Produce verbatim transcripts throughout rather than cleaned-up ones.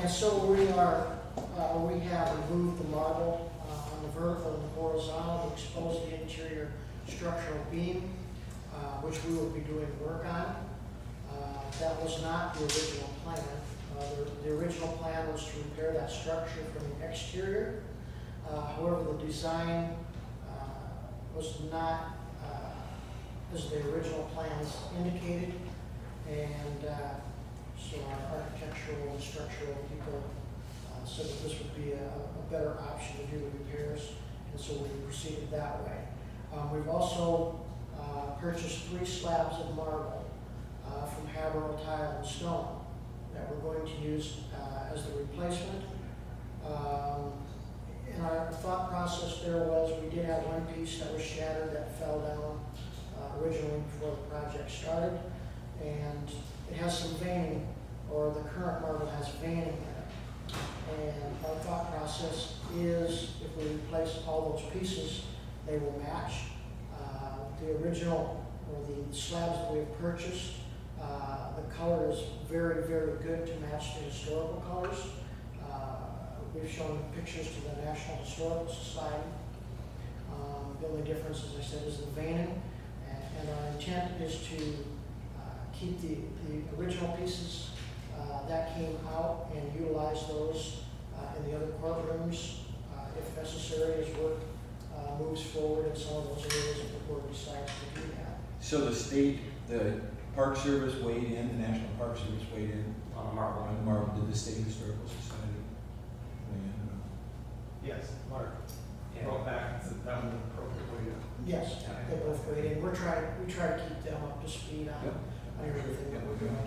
so we are, uh, we have removed the marble uh, on the vertical and the horizontal to expose the interior structural beam, uh, which we will be doing work on. Uh, that was not the original plan. Uh, the, the original plan was to repair that structure from the exterior. Uh, however, the design uh, was not uh, as the original plans indicated, and uh, so our architectural and structural people uh, said that this would be a, a better option to do the repairs, and so we proceeded that way. Um, we've also uh, purchased three slabs of marble uh, from Haverhill Tile and Stone that we're going to use uh, as the replacement. Um, and our thought process there was we did have one piece that was shattered that fell down uh, originally before the project started, and it has some veining, or the current marble has veining in it. And our thought process is if we replace all those pieces, they will match. Uh, the original, or the slabs that we have purchased, uh, the color is very, very good to match the historical colors. Uh, we've shown pictures to the National Historical Society. Um, the only difference, as I said, is the veining, and, and our intent is to uh, keep the, the original pieces uh, that came out and utilize those uh, in the other courtrooms uh, if necessary, as work uh, moves forward in some of those areas if the board decides to do that. So the state, the Park Service weighed in, the National Park Service weighed in On the marble. on the marble. Did the State Historical Society weigh in? Yes, Mark. Yeah. Brought back, that that was an appropriate way to. Yes, they both weighed in. We're trying, we try to keep them up to speed on, Yep. on everything that we're doing.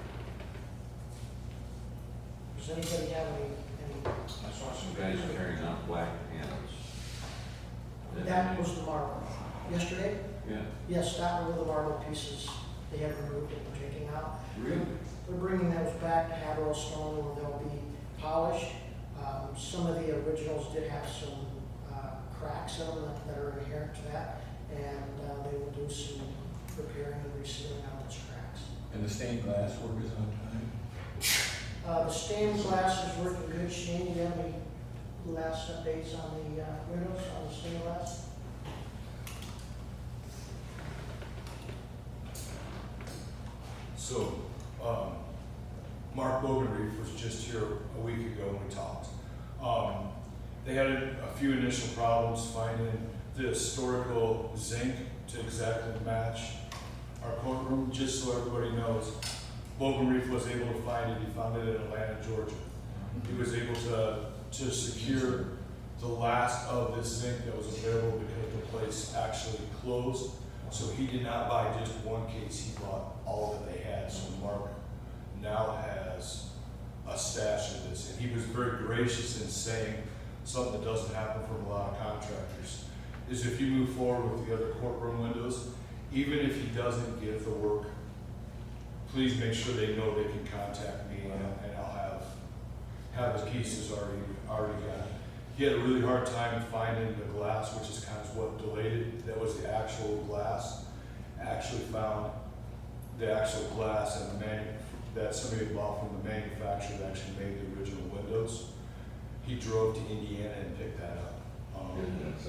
Does anybody have any, any? I saw some guys carrying out black panels. That was the marble. Yesterday? Yeah. Yes, that were the marble pieces they had removed and were taking out. Really? We're bringing those back to Haverhill Stone where they'll be polished. Um, some of the originals did have some uh, cracks in them that, that are inherent to that, and uh, they will do some repairing and resealing on those cracks. And the stained glass work is on time? Uh, the stained glass is working good. Shane, do you have any last updates on the uh, windows, on the stained glass? So, um, Mark Bogenreef was just here a week ago when we talked. Um, they had a, a few initial problems finding the historical zinc to exactly match our courtroom. Just so everybody knows, Bogenreef was able to find it. He found it in Atlanta, Georgia. He was able to, to secure the last of this zinc that was available because the place actually closed. So he did not buy just one case, he bought all that they had. So Mark now has a stash of this. And he was very gracious in saying something that doesn't happen from a lot of contractors, is if you move forward with the other courtroom windows, even if he doesn't give the work, please make sure they know they can contact me, and, and I'll have have the pieces already already got. He had a really hard time finding the glass, which is kind of what delayed it. That was the actual glass. Actually found the actual glass and the manu that somebody had bought from the manufacturer that actually made the original windows. He drove to Indiana and picked that up. Um,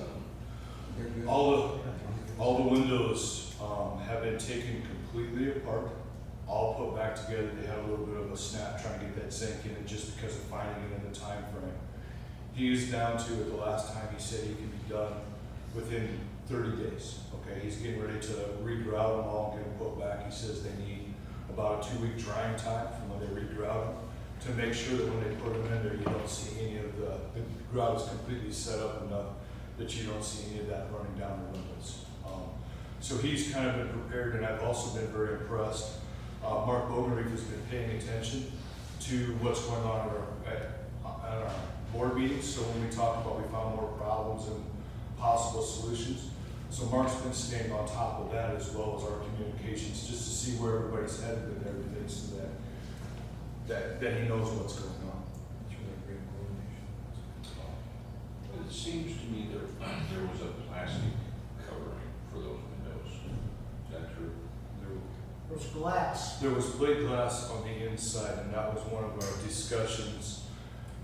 all the all the windows um, have been taken completely apart, all put back together. They had a little bit of a snap trying to get that zinc in it just because of finding it in the time frame. He is down to, at the last time he said he can be done within thirty days. Okay, he's getting ready to regrout them all and get them put back. He says they need about a two week drying time from when they regrout them to make sure that when they put them in there, you don't see any of the, the grout is completely set up enough that you don't see any of that running down the windows. Um, so he's kind of been prepared, and I've also been very impressed. Uh, Mark Bogenreef has been paying attention to what's going on at our, at, at our board meetings. So when we talk about, we found more problems and possible solutions. So Mark's been staying on top of that as well as our communications, just to see where everybody's headed and everything, so that that, that he knows what's going on. It's really great coordination. But it seems to me there, there was a plastic covering for those windows. Is that true? There, There was glass. there was plate glass on the inside, and that was one of our discussions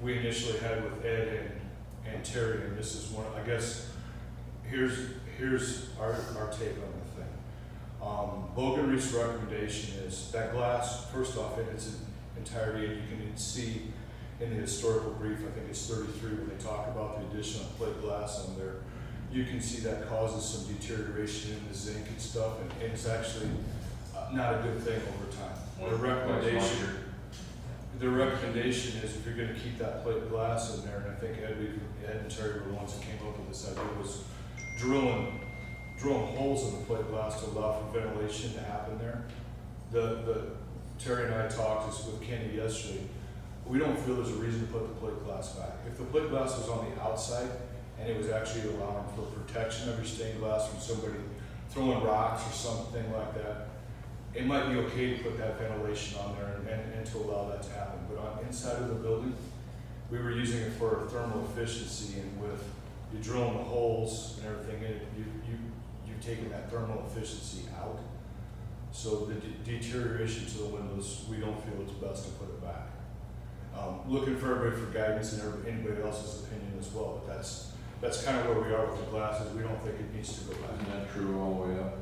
we initially had with Ed and, and Terry, and this is one, I guess, here's, here's our, our take on the thing. Um, Bogan Reef's recommendation is that glass, first off, in its entirety, and you can see in the historical brief, I think it's thirty-three, when they talk about the addition of plate glass on there, you can see that causes some deterioration in the zinc and stuff, and, and it's actually uh, not a good thing over time. The recommendation, the recommendation is if you're gonna keep that plate glass in there, and I think Ed, Ed and Terry were the ones that came up with this idea, was drilling, drilling holes in the plate glass to allow for ventilation to happen there. The, the, Terry and I talked this with Kenny yesterday. We don't feel there's a reason to put the plate glass back. If the plate glass was on the outside and it was actually allowing for protection of your stained glass from somebody throwing rocks or something like that, it might be okay to put that ventilation on there and, and, and to allow that to happen. But on inside of the building, we were using it for thermal efficiency, and with you drilling the holes and everything in it, you, you, you've taken that thermal efficiency out. So the de deterioration to the windows, we don't feel it's best to put it back. Um, looking for everybody for guidance and everybody, anybody else's opinion as well, but that's that's kind of where we are with the glasses. We don't think it needs to go back. Isn't that true all the way up?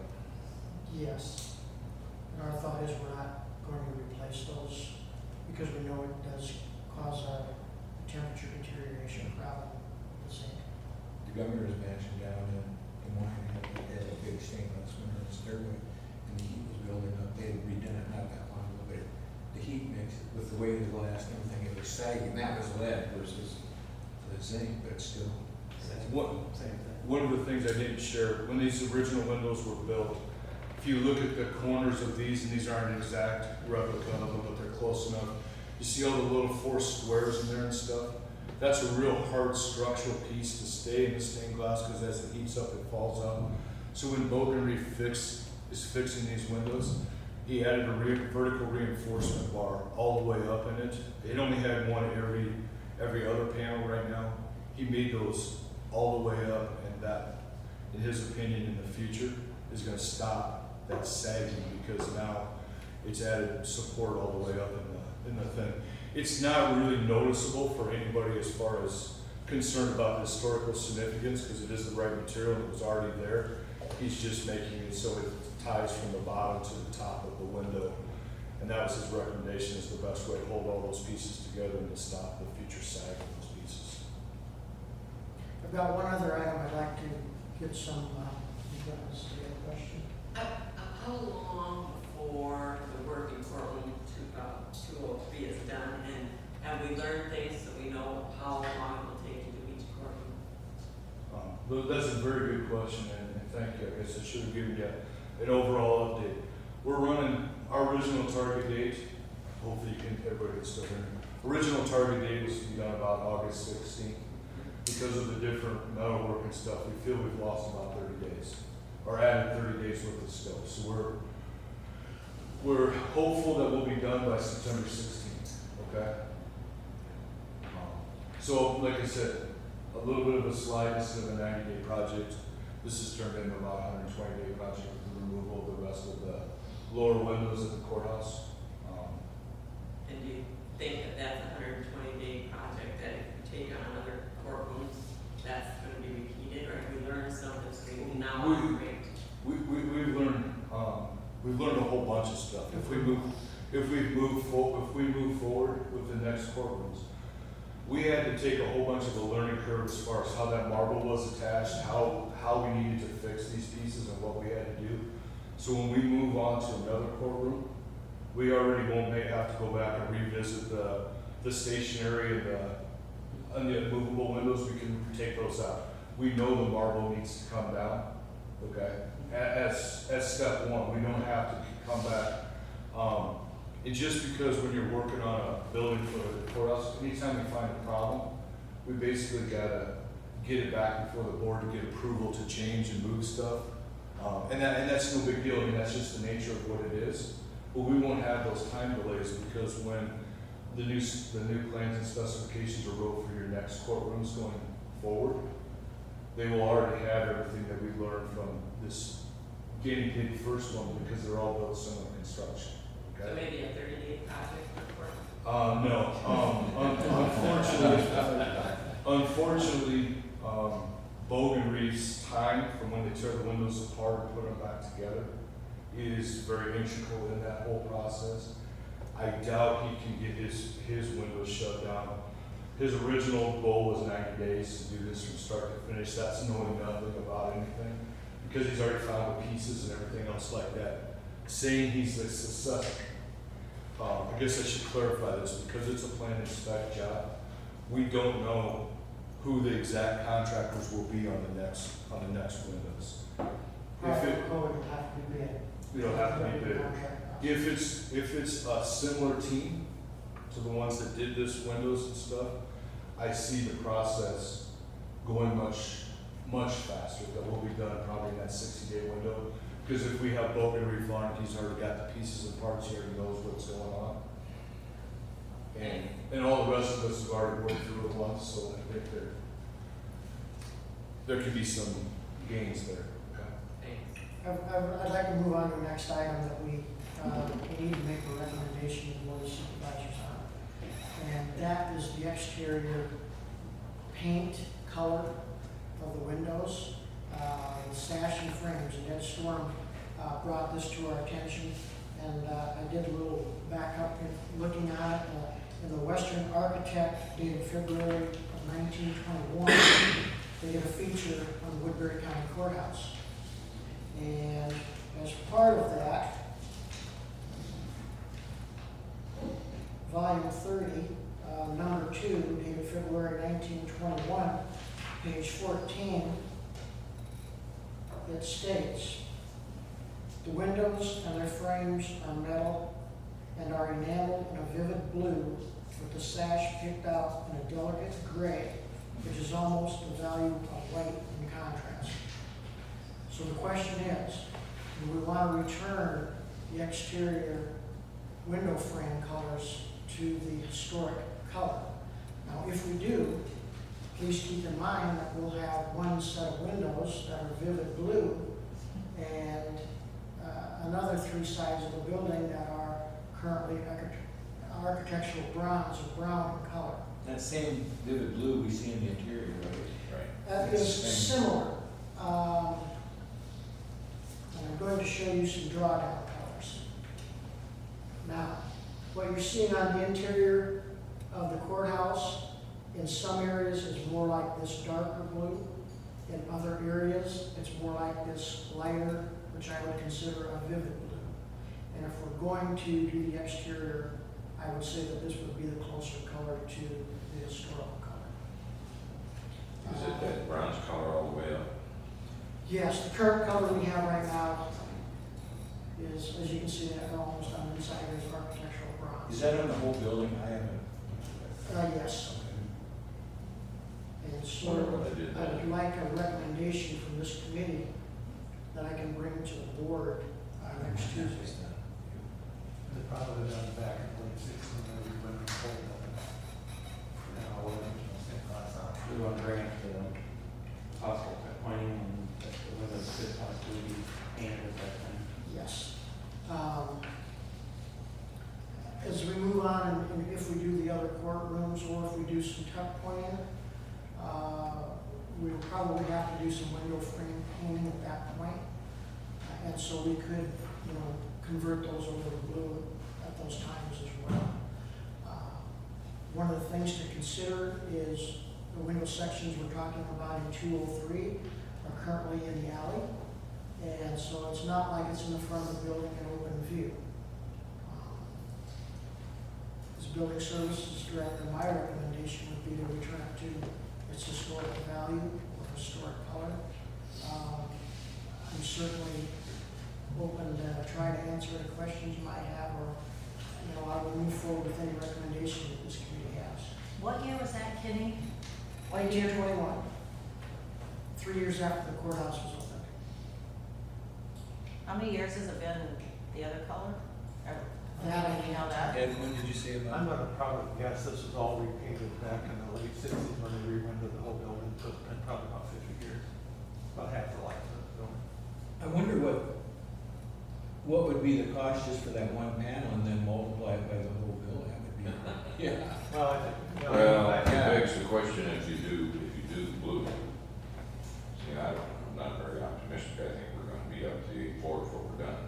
Yes. And our thought is we're not going to replace those because we know it does cause a temperature deterioration problem with zinc. The governor's mansion down in Des Moines had had a big stained glass window in the stairway, and the heat was building up. They had redone it not that long ago, but the heat mix with the weight of the glass and everything, it was sagging. That was lead versus the zinc, but still. One, Same thing. one of the things I didn't share, when these original windows were built, if you look at the corners of these, and these aren't an exact replica of them, but they're close enough, you see all the little forced squares in there and stuff? That's a real hard structural piece to stay in the stained glass, because as it heats up, it falls out. So when Bogan Reef fix, is fixing these windows, he added a re vertical reinforcement bar all the way up in it. It only had one every every other panel right now. He made those all the way up, and that, in his opinion, in the future, is going to stop that sagging, because now it's added support all the way up in the in the thing. It's not really noticeable for anybody as far as concerned about the historical significance, because it is the right material and it was already there. He's just making it so it ties from the bottom to the top of the window. And that was his recommendation, is the best way to hold all those pieces together and to stop the future sag of those pieces. I've got one other item I'd like to get some, uh, you got this, you have a question? Uh, uh, How long before the work in courtroom two oh three is done, and have we learned things so we know how long it will take to do each courtroom? Um, but that's a very good question, and, and thank you. I guess I should have given you an overall update. We're running our original target date. Hopefully, you can everybody can still hear me. Original target date was to be done about August sixteenth. Because of the different metalwork and stuff, we feel we've lost about thirty days, or added thirty days worth of scope. So we're we're hopeful that we'll be done by September sixteenth. Okay. Um, so, like I said, a little bit of a slide. This is a ninety day project. This has turned into about a one hundred twenty day project with the removal of the rest of the lower windows at the courthouse. Um, And do you think that that's a one hundred twenty day project, that if we take on other courtrooms, that's going to be repeated, or have we learned something so we can now We- operate? We, we, we've learned, um, we've learned a whole bunch of stuff. If we move, if we move for, if we move forward with the next courtrooms, we had to take a whole bunch of a learning curve as far as how that marble was attached, how, how we needed to fix these pieces and what we had to do. So when we move on to another courtroom, we already won't may have to go back and revisit the, the stationary and the, and the movable windows. We can take those out. We know the marble needs to come down, okay? As, as step one, we don't have to come back. Um, and just because when you're working on a building for the courthouse, anytime we find a problem, we basically gotta get it back before the board to get approval to change and move stuff. Um, and that, and that's no big deal. I mean, that's just the nature of what it is. But we won't have those time delays, because when the new, the new plans and specifications are wrote for your next courtrooms going forward, they will already have everything that we learned from this guinea pig first one, because they're all built similar construction. So Okay? maybe a thirty day project for courtroom? Uh, no, um, un- unfortunately, unfortunately, um, Bogan Reef's time from when they tear the windows apart and put them back together is very integral in that whole process. I doubt he can get his, his windows shut down. His original goal was ninety days to do this from start to finish. That's knowing nothing about anything, because he's already found the pieces and everything else like that. Saying he's a success, um, I guess I should clarify this, because it's a plan and spec job. We don't know who the exact contractors will be on the next, on the next windows. If it, Code would have to be bid. it'll have to be bid. If it's, if it's a similar team to the ones that did this windows and stuff, I see the process going much, much faster. That will be done probably in that sixty day window. Because if we have Bogan Reef on, he's already got the pieces and parts, he already knows what's going on. And, and all the rest of us have already worked through it once, so I think there, there could be some gains there. Okay. Thanks. I- I- I'd like to move on to the next item that we, uh, we need to make a recommendation to the Board of Supervisors on. And that is the exterior paint color of the windows, uh, the sash and frames. And Ed Storm uh, brought this to our attention, and uh, I did a little backup in looking at it. Uh, in the Western Architect dated February of nineteen twenty-one, they did a feature on Woodbury County Courthouse. And as part of that, volume thirty, uh, number two, dated February nineteen twenty-one, page fourteen, it states, "The windows and their frames are metal and are enameled in a vivid blue with the sash picked out in a delicate gray, which is almost the value of white in contrast." So the question is, do we want to return the exterior window frame colors to the historic color? Now, if we do, please keep in mind that we'll have one set of windows that are vivid blue and uh, another three sides of the building that are currently architectural bronze or brown in color. That same vivid blue we see in the interior, right? Right. That is similar. Um, and I'm going to show you some drawdown colors. Now, what you're seeing on the interior of the courthouse in some areas is more like this darker blue. In other areas, it's more like this lighter, which I would consider a vivid blue. And if we're going to do the exterior, I would say that this would be the closer color to the historical color. Is it that bronze color all the way up? Yes, the current color we have right now is, as you can see, that almost on the inside is architectural bronze. Is that on the whole building? I haven't. Uh, yes. And so Wonder what I did I would there. like a recommendation from this committee that I can bring to the board uh, next Tuesday. They probably done it back in twenty sixteen, when we went and pulled them. Now, we're in the same class out. We want to bring up the possible cut pointing and whether it could possibly be painted at that time. Yes. Um, As we move on, and and if we do the other courtrooms, or if we do some tuck pointing, uh, we'll probably have to do some window frame painting at that point. Uh, And so we could, you know, convert those over to blue at those times as well. Uh, One of the things to consider is the window sections we're talking about in two oh three are currently in the alley. And so it's not like it's in the front of the building in open view. Um, As building services director, my recommendation would be to return it to its historic value or historic color. Um, I'm certainly open to try to answer any questions you might have, or, you know, I will move forward with any recommendation that this committee has. What year was that, Kenny? nineteen twenty-one, three years after the courthouse was opened. How many years has it been the other color? Or, That I you know that? Ed, when did you say about? I'm gonna probably guess this was all repainted back in the late sixties when they re-rendered the whole building, so it's been probably about fifty years. About half the life of the building. I wonder what, what would be the cost just for that one panel and then multiply it by the whole building? That would Yeah. Well, I think, you know, Well, I- it begs the question, if you do, if you do the blue, see, I don't, I'm not very optimistic, I think we're gonna be up to eight four before we're done.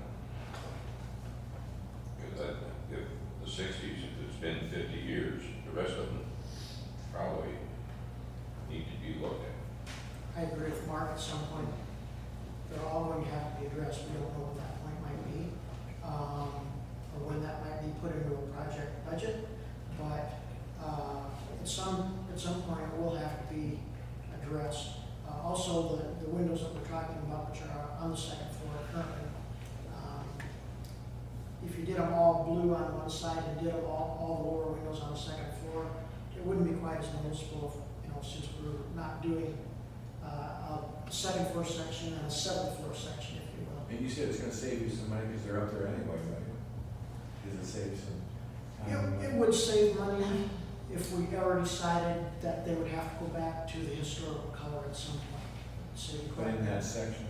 Because that, if the sixties, if it's been fifty years, the rest of them probably need to be looked at. I agree with Mark, at some point, they're all going to have to be addressed, we don't know what that point might be, um, or when that might be put into a project budget, but, uh, at some, at some point, it will have to be addressed. Uh, also, the, the windows that we're talking about, which are on the second floor currently, um, if you did them all blue on one side and did them all, all the lower windows on the second floor, it wouldn't be quite as noticeable, you know, since we're not doing uh, a second floor section and a seventh floor section, if you will. And you said it's gonna save you some money because they're up there anyway, right? Does it save some time? It, it would save money if we ever decided that they would have to go back to the historical color at some point. So you But in that section,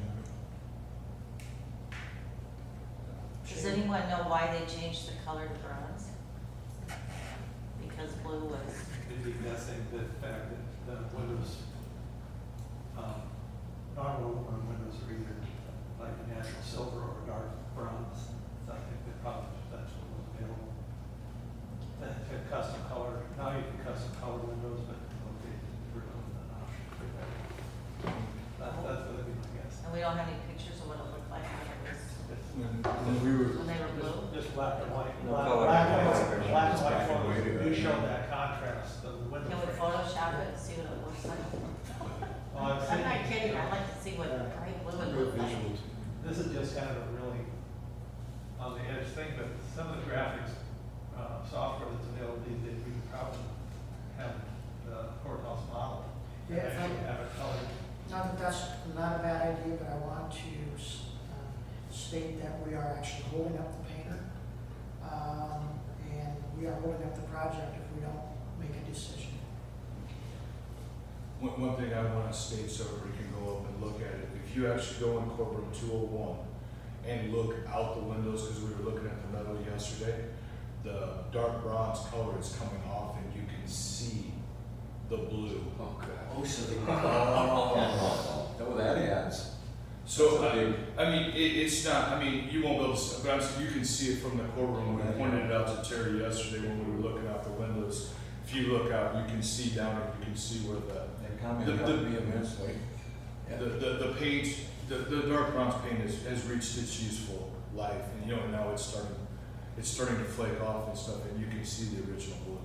Does anyone know why they changed the color to bronze? Because blue was, It'd be guessing the fact that the windows, um, normal aluminum windows are either like a natural silver or a dark bronze. So I think that probably that's what was available. Then to custom color, now you can custom color windows, but okay, we're doing an option for that. That, that's what it'd be my guess. and we don't have any pictures of what it looked like when it was, when, when we were, when they were blue? Just black and white. No Black- color. Black and white, Black black and and white white. photos, you show that contrast of the window. Can we frames. Photoshop it and see what it looks like? Well, I'm I'm thinking- not kidding, I'd like to see what bright blue would look like. This is just kind of a really on the edge thing, but some of the graphics, uh, software that's available these days, we could probably have the courthouse model. and Yeah, if I- actually have it colored. Not that that's not a bad idea, but I want to uh, state that we are actually holding up the painter. Um, and we are holding up the project if we don't make a decision. One, one thing I want to state so everybody can go up and look at it, if you actually go in courtroom two oh one and look out the windows, because we were looking at the metal yesterday, the dark bronze color is coming off and you can see the blue. oh, God. Oh, so they, oh, oh, that adds. So, That's a I, big- I mean, it, it's not, I mean, you won't be able to, but I'm, saying you can see it from the courtroom. We pointed it out to Terry yesterday when we were looking out the windows. If you look out, you can see down and you can see where the, That comment The- helped the- me immensely. Yeah. The, the, the paint, the, the dark bronze paint has, has reached its useful life, and you know, now it's starting, it's starting to flake off and stuff, and you can see the original blue.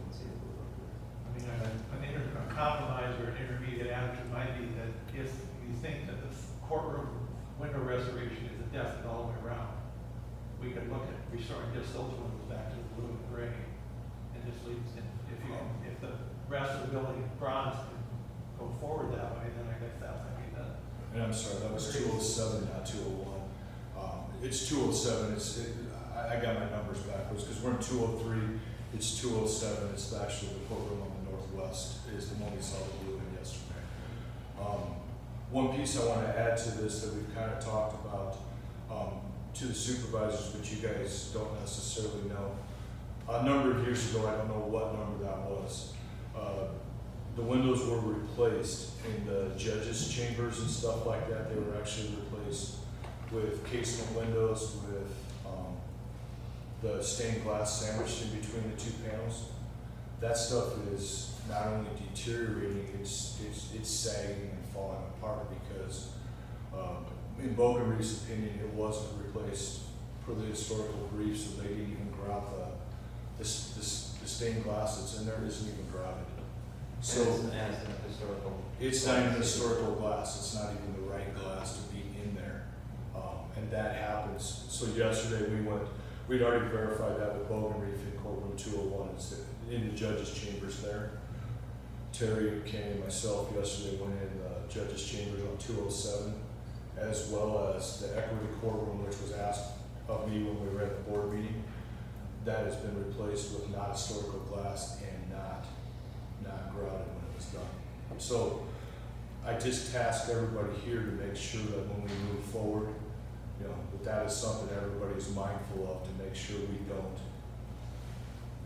I mean, an, an inter- a compromise or an intermediate attitude might be that if you think that the courtroom window restoration is a definite all the way around, we could look at restoring just those windows back to the blue and gray, and just leave, and if you, if the rest of the building is bronze, can go forward that way, then I guess that would be done. And I'm sorry, that was two oh seven, not two oh one. Um, it's two oh seven, it's, it, I, I got my numbers backwards, because we're in two oh three, it's two oh seven, it's actually the courtroom on the northwest, is the one we saw the blue in yesterday. Um, one piece I want to add to this that we've kind of talked about, um, to the supervisors, but you guys don't necessarily know. A number of years ago, I don't know what number that was, uh, the windows were replaced in the judges' chambers and stuff like that. They were actually replaced with casement windows with um, the stained glass sandwiched in between the two panels. That stuff is not only deteriorating, it's it's it's sagging and falling apart because, um, in Bogenreef's opinion, it wasn't replaced per the historical brief, so they didn't even grout the this this the stained glass that's in there isn't even grouted. So as, as a historical. it's not even historical glass, it's not even the right glass to be in there. Um, and that happens. So yesterday we went, we'd already verified that with Bogenreef in courtroom two oh one, it's in the judges' chambers there. Terry, Kenny, and myself yesterday went in the judges' chambers on two oh seven, as well as the equity courtroom, which was asked of me when we were at the board meeting. That has been replaced with not historical glass and not not grouted when it was done. So I just tasked everybody here to make sure that when we move forward, you know, that that is something everybody's mindful of to make sure we don't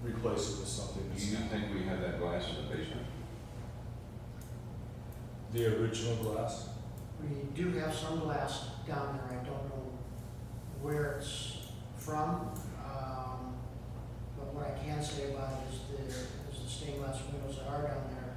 replace it with something. Do you think we have that glass in the basement? The original glass? We do have some glass down there, I don't know where it's from, um, but what I can say about it is the, is the stained glass windows that are down there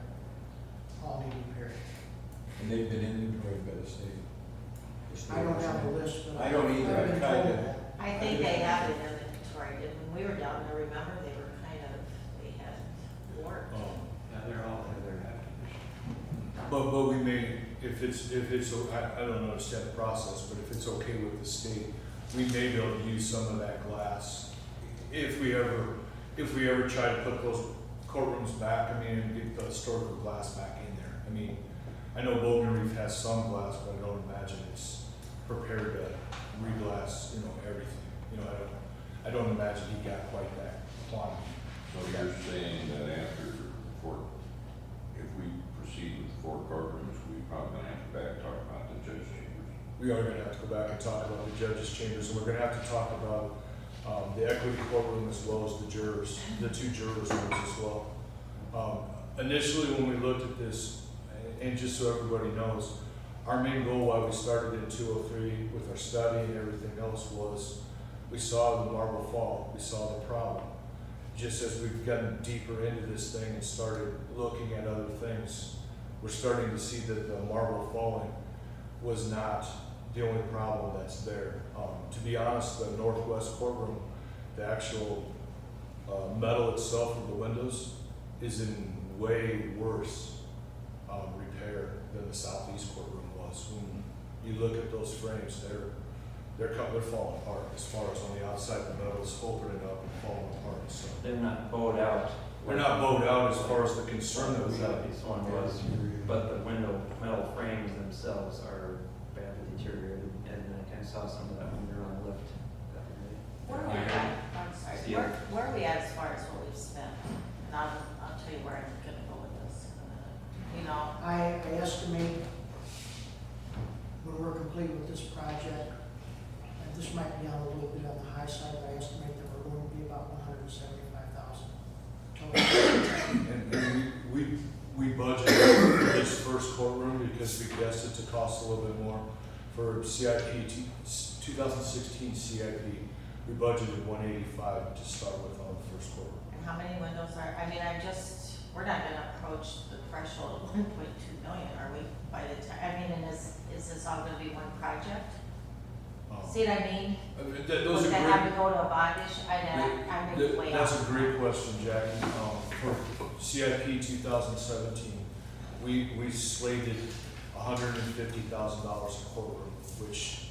all need repaired. And they've been inventoried by the state. The state I don't have has- the list, but. I don't either. I've been I tried told to- that. I think they have it inventoried, and when we were down there, remember, they were kind of, they had work. Um, Yeah, they're all, they're air conditioned. But, but we may, if it's, if it's, I, I don't understand the process, but if it's okay with the state, we may be able to use some of that glass. If we ever, if we ever try to put those courtrooms back, I mean, and get the historical glass back in there. I mean, I know Bogan Reef has some glass, but I don't imagine it's prepared to re-glass, you know, everything. You know, I don't, I don't imagine he got quite that quantity. So you're saying that after four, if we proceed with the four courtrooms, we probably gonna have to back talk about the judge chambers? We are gonna have to go back and talk about the judges' chambers, and we're gonna have to talk about, um, the equity courtroom as well as the jurors, the two jurors' rooms as well. Um, initially, when we looked at this, and just so everybody knows, our main goal while we started in two oh three with our study and everything else was, we saw the marble fall, we saw the problem. Just as we've gotten deeper into this thing and started looking at other things, we're starting to see that the marble falling was not the only problem that's there. Um, to be honest, the northwest courtroom, the actual uh, metal itself of the windows is in way worse um, repair than the southeast courtroom was. When you look at those frames, they're they're co- they're falling apart as far as on the outside. The metal's opening up and falling apart. So They're not bowed out. they're not bowed out as far as the concern that we The have. southeast one was, but the window, metal frames themselves are badly deteriorated, and I kind of saw some of that when we were on the lift. that day. Where are we at, I'm sorry, Steel. where, where are we at as far as what we've spent? And I'll, I'll tell you where I'm gonna go with this in a minute. You know, I, I estimate when we're complete with this project, and this might be on a little bit on the high side, but I estimate that we're going to be about one hundred and seventy-five thousand total. And, and we, we, we budgeted for this first courtroom because we guessed it to cost a little bit more. For C I P, two thousand sixteen C I P, we budgeted one eighty-five to start with on the first courtroom. and how many windows are, I mean, I just, we're not gonna approach the threshold of one point two million, are we, by the time, I mean, and is, is this all gonna be one project? Um, See what I mean? I mean, that, those Would are that have great. to go to a bond issue? I, I, I'm That- way That's off. a great question, Jackie. Um, for C I P two thousand seventeen, we, we slated hundred and fifty thousand dollars a courtroom, which,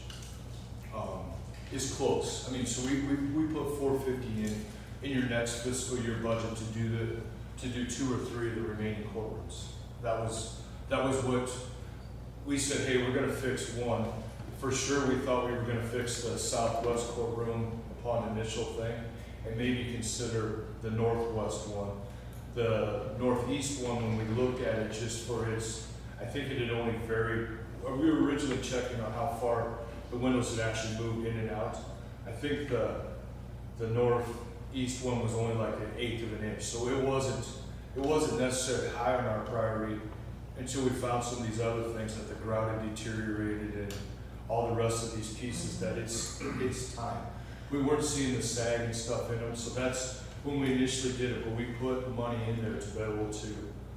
um, is close. I mean, so we, we, we put four fifty in, in your next fiscal year budget to do the, to do two or three of the remaining courtrooms. That was, that was what, we said, hey, we're gonna fix one. For sure, we thought we were gonna fix the southwest courtroom upon initial thing, and maybe consider the northwest one. The northeast one, when we looked at it just for its, I think it had only varied, or we were originally checking on how far the windows had actually moved in and out. I think the, the northeast one was only like an eighth of an inch, so it wasn't, it wasn't necessarily high on our priority until we found some of these other things that the grout had deteriorated and all the rest of these pieces that it's, it's time. We weren't seeing the sag and stuff in them, so that's when we initially did it, but we put money in there to be able to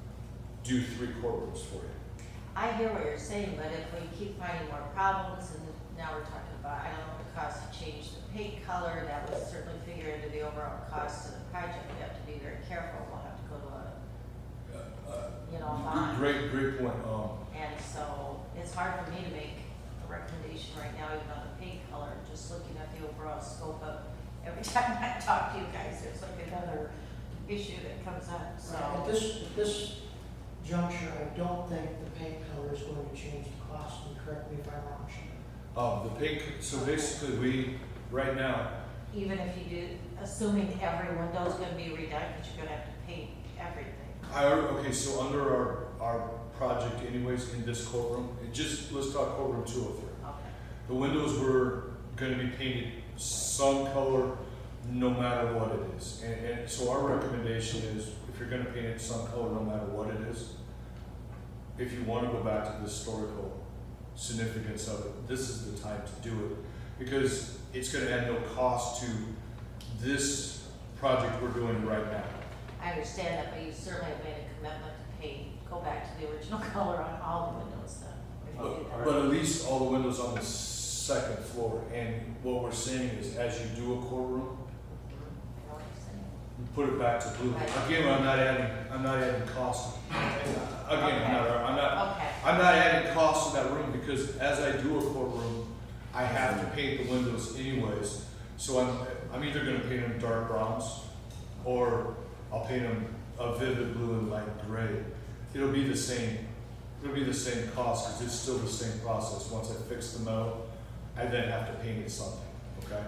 do three courtrooms for you. I hear what you're saying, but if we keep finding more problems, and now we're talking about, I don't know what it costs to change the paint color, that would certainly figure into the overall cost of the project. We have to be very careful, we'll have to go to a, Uh, you know, bond. Great, great point. Um, And so it's hard for me to make a recommendation right now, even on the paint color, just looking at the overall scope of, every time I talk to you guys, there's like another issue that comes up, so. At this, at this juncture, I don't think the paint color is going to change the cost, and correct me if I'm wrong, Shane. um, the pink, so basically we, right now, Even if you do, assuming every window's gonna be redone, but you're gonna have to paint everything. I, okay, so under our, our project anyways, in this courtroom, it just, let's talk courtroom two oh three. Okay. The windows were gonna be painted some color, no matter what it is. And, and so our recommendation is, if you're gonna paint it some color, no matter what it is, if you wanna go back to the historical significance of it, this is the time to do it. Because it's gonna add no cost to this project we're doing right now. I understand that, but you certainly have made a commitment to pay, go back to the original color on all the windows then. if you do that. But at least all the windows on the second floor, and what we're saying is, as you do a courtroom, I know what you're saying. you put it back to blue. Right. Again, I'm not adding, I'm not adding cost. Again, I'm not, I'm not, Okay, I'm not adding cost to that room, because as I do a courtroom, I have to paint the windows anyways. So I'm, I'm either gonna paint them dark browns, or I'll paint them a vivid blue and light gray. It'll be the same, it'll be the same cost, because it's still the same process. Once I fix the metal, I then have to paint it something, okay?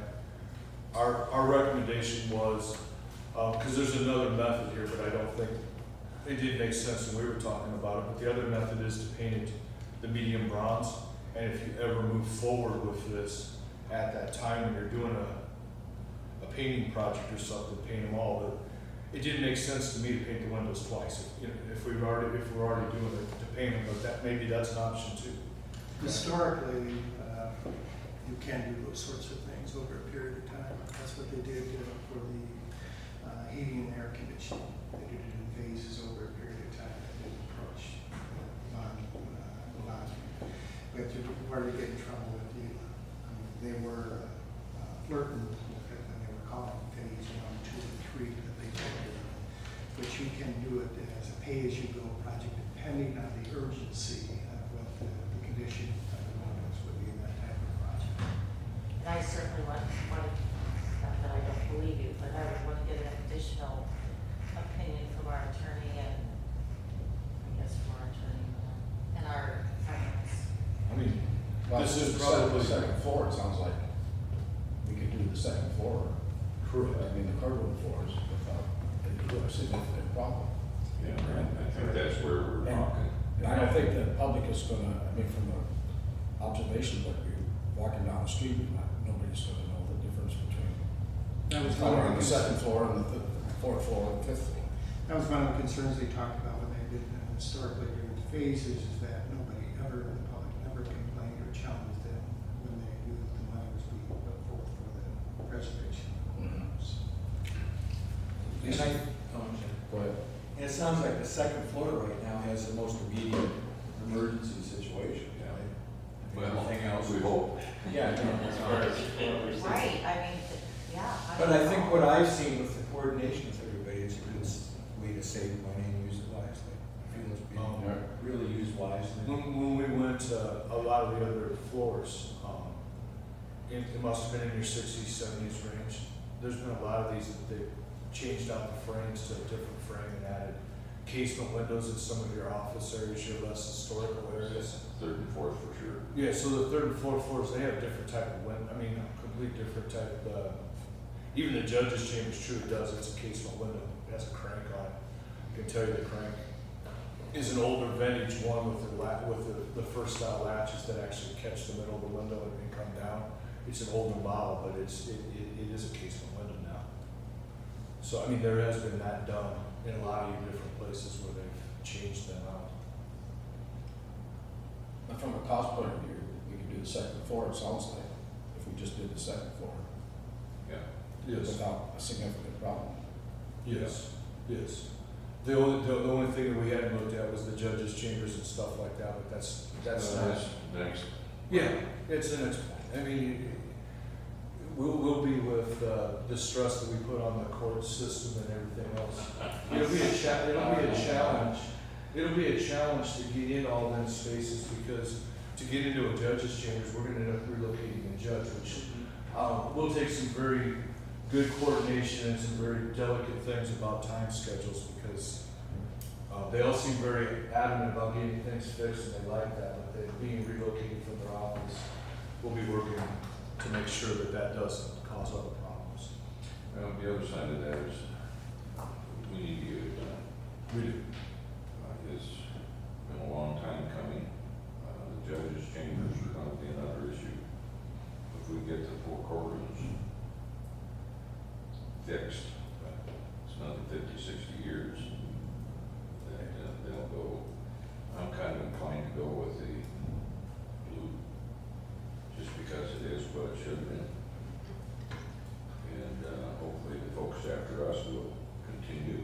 Our, our recommendation was, uh, because there's another method here, but I don't think, it did make sense when we were talking about it, but the other method is to paint it the medium bronze. And if you ever move forward with this, at that time when you're doing a, a painting project or something, paint them all, but it didn't make sense to me to paint the windows twice. If, you know, if we've already, if we're already doing it, to paint them, but that, maybe that's an option too. Historically, uh, you can do those sorts of things over a period of time. That's what they did uh, for the uh, heating and air conditioning. They did it in phases over a period of time. They didn't approach uh, non, uh, non. But you, where you get in trouble with you, I mean, they were uh, flirting with it, and they were calling phase one, two, and three that they did. But you can do it as a pay-as-you-go project, depending on the urgency of what the, the condition of the windows would be in that type of project. and I certainly want, want, not that I don't believe you, but I would want to get an additional opinion from our attorney and, I guess, from our attorney and our finance. I mean, Well, this is the probably. second floor, it sounds like we could do the second floor. Correct. I mean, the courtroom floors without a significant problem. Yeah, I I think that's where we're And- talking. And I don't think the public is gonna, I mean, from the observation that you're walking down the street, not- nobody's gonna know the difference between That was color one on of the the, second floor and the th- fourth floor and fifth floor. that was one of the concerns they talked about when they did the historically during the phases, is that nobody ever, the public never complained or challenged them when they knew that the money was being put forth for the preservation of the windows. And I, oh, I'm sorry. Go ahead. And it sounds like the second floor right now has the most immediate emergency situation, Yeah. right? I mean, Well, everything else. we hope. Yeah, no, as far as- Right, I mean, yeah. But I think what I've seen with the coordination with everybody is a good s- way to save money and use it wisely. I feel it's Um, being really used wisely. When, when we went to a lot of the other floors, um, it, it must have been in your sixties, seventies range. There's been a lot of these that they changed out the frames to a different frame and added casement windows in some of your office areas, your less historical areas. Third and fourth for sure. Yeah, so the third and fourth floors, they have different type of win, I mean, a complete different type, uh, even the judge's chambers, true, it does, it's a casement window, it has a crank on it. I can tell you the crank is an older vintage one with the la, with the, the first style latches that actually catch the middle of the window and, and come down. It's an older model, but it's, it, it, it is a casement window now. So, I mean, there has been that done in a lot of your different places where they've changed them out. But from a cost point of view, we could do the second floor, it sounds like, if we just did the second floor Yeah. without a significant problem. Yes, yes. The only, the, the only thing that we hadn't looked at was the judge's chambers and stuff like that, but that's, that's Uh, not. Next. Yeah, it's the next point. I mean, we'll, we'll be with, uh, the stress that we put on the court system and everything else. It'll be a cha, it'll be a challenge. It'll be a challenge to get in all them spaces, because to get into a judge's chambers, we're gonna end up relocating a judge, which, um, will take some very good coordination and some very delicate things about time schedules, because uh, they all seem very adamant about getting things fixed and they like that, but they being relocated from their office, we'll be working to make sure that that doesn't cause other problems. Well, the other side of that is, we need to get it done. We do. Uh, It's been a long time coming. Uh, the judge's chambers are gonna be another issue. If we get the four courtrooms, fixed, but it's another fifty, sixty years that uh, they'll go. I'm kind of inclined to go with the blue, just because it is what it should have been. And uh, hopefully the folks after us will continue.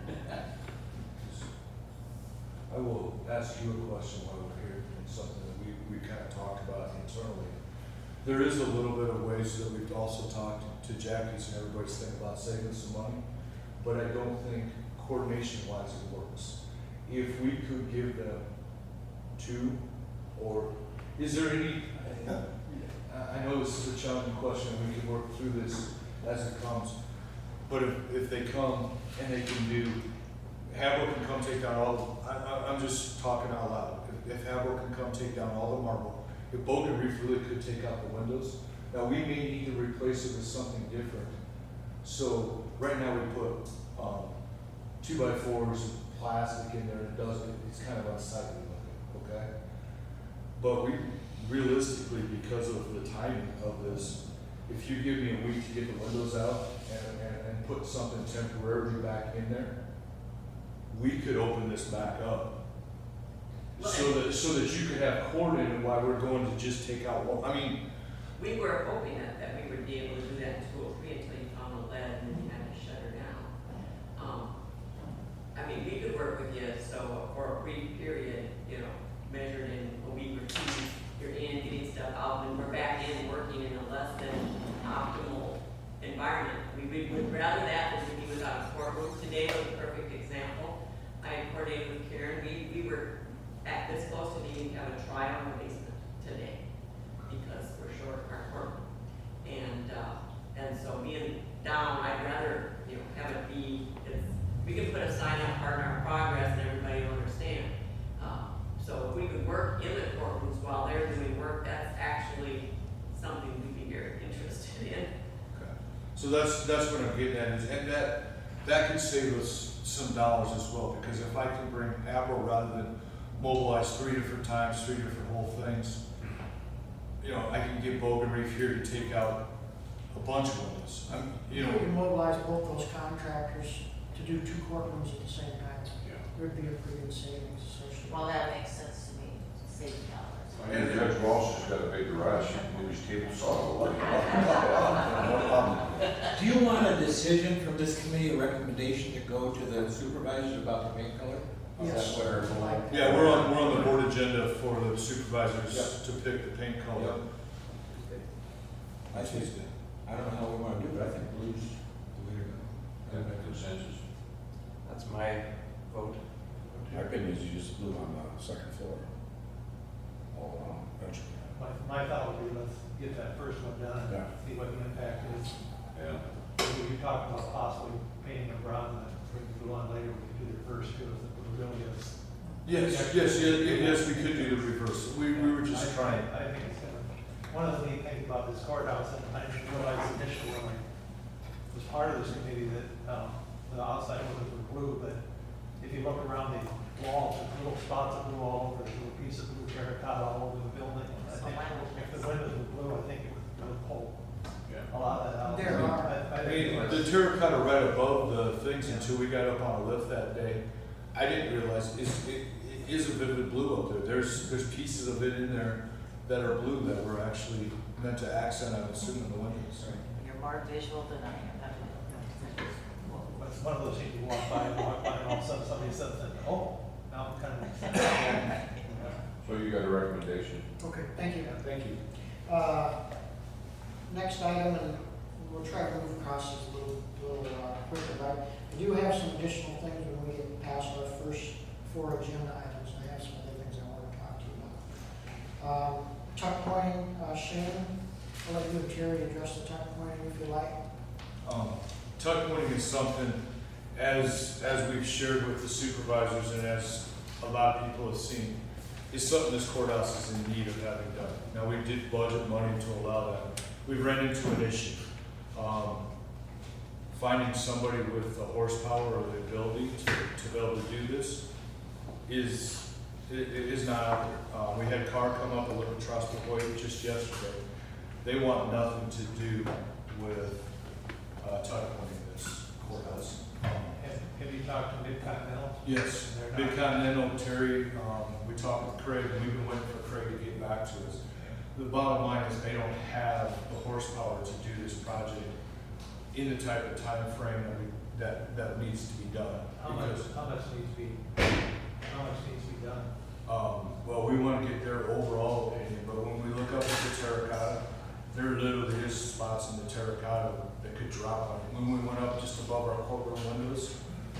I will ask you a question while we're here, and something that we, we kind of talked about internally. There is a little bit of ways that we've also talked to Jackie's and everybody's thinking about saving some money, but I don't think coordination-wise it works. If we could give them two, or is there any, I, I know this is a challenging question, we can work through this as it comes, but if, if they come and they can do, Havel can come take down all, I, I, I'm just talking out loud, if, if Havel can come take down all the marble, if Bogan Reef really could take out the windows, now we may need to replace it with something different. So right now we put um, two by fours, plastic in there, it does, it's kind of unsightly looking, okay? But we, realistically, because of the timing of this, if you give me a week to get the windows out and, and, and put something temporarily back in there, we could open this back up. So that, so that you could have coordinated why we're going to just take out one, I mean. We were hoping that, that we would be able to do that in two oh three until you found the lead and then you had to shut her down. Um, I mean, we could work with you, so for a brief period, you know, measured in a week or two, you're in, getting stuff out, and we're back in working in a less than optimal environment. We would, would rather that than to be without a courtroom. Today was a perfect example. I coordinated with Karen. We, we were at this close to needing to have a trial in the basement today because we're short our courtroom. And, uh, and so being down, I'd rather, you know, have it be, it's, we can put a sign up, partner our progress, and everybody will understand. Uh, so if we could work in the courtrooms while they're doing work, that's actually something we'd be very interested in. Okay. So that's, that's what I'm getting at, is, and that, that could save us some dollars as well, because if I can bring Apple rather than mobilize three different times, three different whole things, you know, I can get Bogan Reef here to take out a bunch of windows. I'm, you You know, can mobilize both those contractors to do two courtrooms at the same time. Yeah. There'd be a pretty good savings associated. Well, that makes sense to me, saving dollars. And Judge Walsh has got a big garage, she can move his table saw away. Do you want a decision from this committee, a recommendation to go to the supervisors about the paint color? Is that Yes. what our- Like- yeah, we're on, we're on the board agenda for the supervisors Yep. to pick the paint color. Yep. I think, I don't know how we want to do it, but I think blue's the way to go. Got a consensus? That's my vote. My opinion is you just blue on the second floor. All around, eventually. My, my thought would be, let's get that first one done, Yeah. and see what the impact is. Yeah. Maybe you talked about possibly painting them brown and then bring the blue on later, we could do the first two, if the blue really is. Yes, yes, yes, yes, we could do the reverse. We, we were just I- trying. I, I think it's gonna, one of the neat things about this courthouse, and I didn't realize initially when I was part of this committee that, um, the outside windows were blue, but if you look around the walls, there's little spots of blue all over, there's a little piece of blue terracotta all over the building. I think if the windows were blue, I think it would, it would pull Yeah. a lot of that out. There are. I, I I think mean, it the was- terracotta right above the things until we got up on a lift that day, I didn't realize, is, it, it is a vivid blue up there. There's, there's pieces of it in there that are blue that were actually meant to accent, I'm assuming, the windows. You're more visual than I am. It's one of those things you walk by and walk by and all of a sudden somebody says, oh, now it kind of makes sense. So you got a recommendation? Okay, thank you. Thank you. Uh, Next item, and we'll try to move across this a little, little uh, quicker, but I do have some additional things when we get past our first four agenda items. I have some other things I want to talk to you about. Um, Tuck pointing, uh, Shane, I'll let you and Terry address the tuck pointing if you like. Um, tuck pointing is something, as, as we've shared with the supervisors and as a lot of people have seen, is something this courthouse is in need of having done. Now, we did budget money to allow that. We ran into an issue. Um, finding somebody with the horsepower or the ability to, to be able to do this is, it, it is not out there. Uh, we had a car come up a little trust just yesterday. They want nothing to do with uh, tuck pointing this. Yes, And they're not- Big Continental, Terry, um, we talked with Craig, and we've been waiting for Craig to get back to us. The bottom line is they don't have the horsepower to do this project in the type of time frame that we, that, that needs to be done. How much, Because, how much needs to be, how much needs to be done? um, well, we wanna get their overall opinion, but when we look up at the terracotta, there literally is spots in the terracotta that could drop on it. When we went up just above our courtroom windows,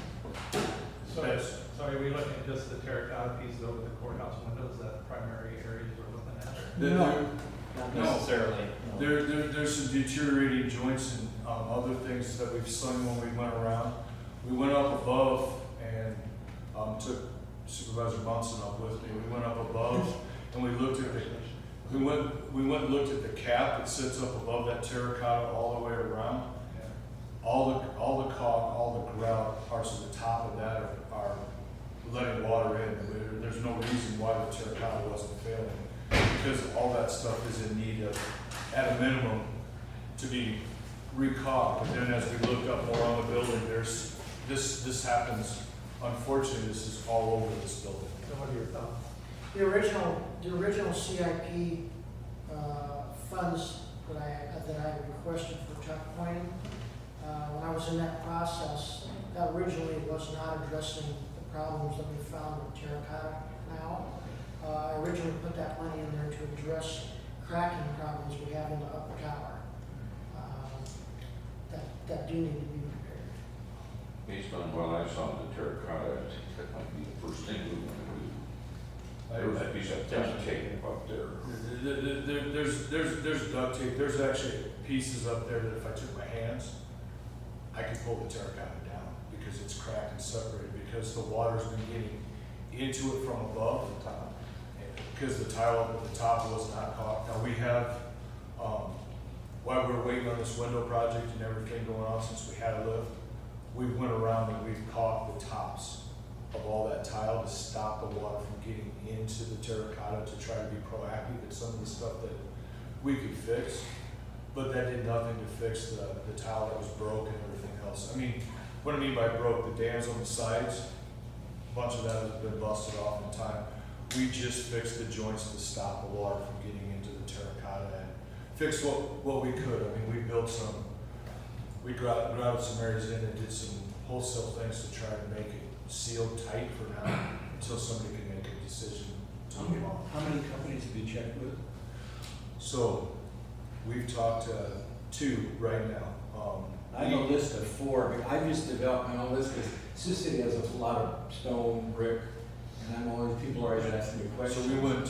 So, that's, so are we looking at just the terracotta pieces over the courthouse windows, that the primary areas we're looking at? or- there- there- Not No. necessarily. no. There, there, there's some deteriorating joints and, um, other things that we've seen when we went around. We went up above and, um, took Supervisor Munson up with me. We went up above and we looked at the, we went, we went and looked at the cap that sits up above that terracotta all the way around. Yeah. All the, all the caulk, all the grout, parts of the top of that are, are letting water in. There, there's no reason why the terracotta wasn't failing, because all that stuff is in need of, at a minimum, to be re-caulked. But then as we looked up more on the building, there's, this, this happens, unfortunately, this is all over this building. So what are your thoughts? The original, the original C I P, uh, funds that I, that I requested for tuck pointing, uh, when I was in that process, that originally was not addressing the problems that we found with terracotta now. Uh, I originally put that money in there to address cracking problems we have in the upper tower, uh, that, that do need to be repaired. Based on what I saw in the terracotta, I think that might be the first thing we want to do. There was a piece of duct tape up there. There, there- there- there's, there's, there's duct tape, there's actually pieces up there that if I took my hands, I could pull the terracotta down because it's cracked and separated, because the water's been getting into it from above the top. Because the tile up at the top was not caulked. Now we have, um, while we're waiting on this window project and everything going on since we had a lift, we went around and we've caulked the tops of all that tile to stop the water from getting into the terracotta, to try to be proactive at some of the stuff that we could fix. But that did nothing to fix the, the tile that was broke and everything else. I mean, what I mean by broke, the dams on the sides, a bunch of that has been busted off in time. We just fixed the joints to stop the water from getting into the terracotta and fixed what, what we could. I mean, we built some, we grouted, grouted some areas in and did some wholesale things to try to make it sealed tight for now, until somebody can make a decision to move on. How many companies have you checked with? So, we've talked to two right now. Um, I have a list of four, but I just developed my own list, because Sioux City has a lot of stone, brick, and I'm always, people are always asking me So questions. we went,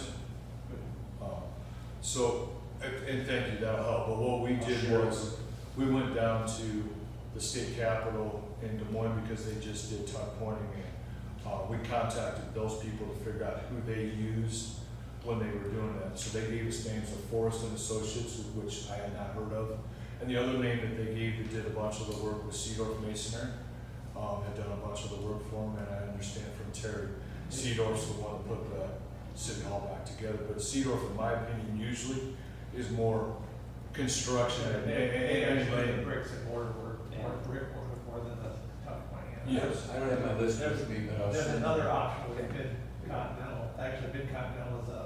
uh, so, and, and thank you, that'll help, but what we did Sure. was, we went down to the state capitol in Des Moines because they just did tuck pointing, and, uh, we contacted those people to figure out who they used when they were doing that. So they gave us names of Forrest and Associates, which I had not heard of, and the other name that they gave that did a bunch of the work was Seedorf Masonry, um, had done a bunch of the work for them, and I understand from Terry, Seedorf's the one that put the city hall back together, but Seedorf, in my opinion, usually is more construction and, They, they and, actually and, do bricks and mortar work, Yeah. more brick work more than the tuck pointing. Yes. I don't have my list with me, but I'll There's send it. another option with Mid Continental, actually Mid Continental is a,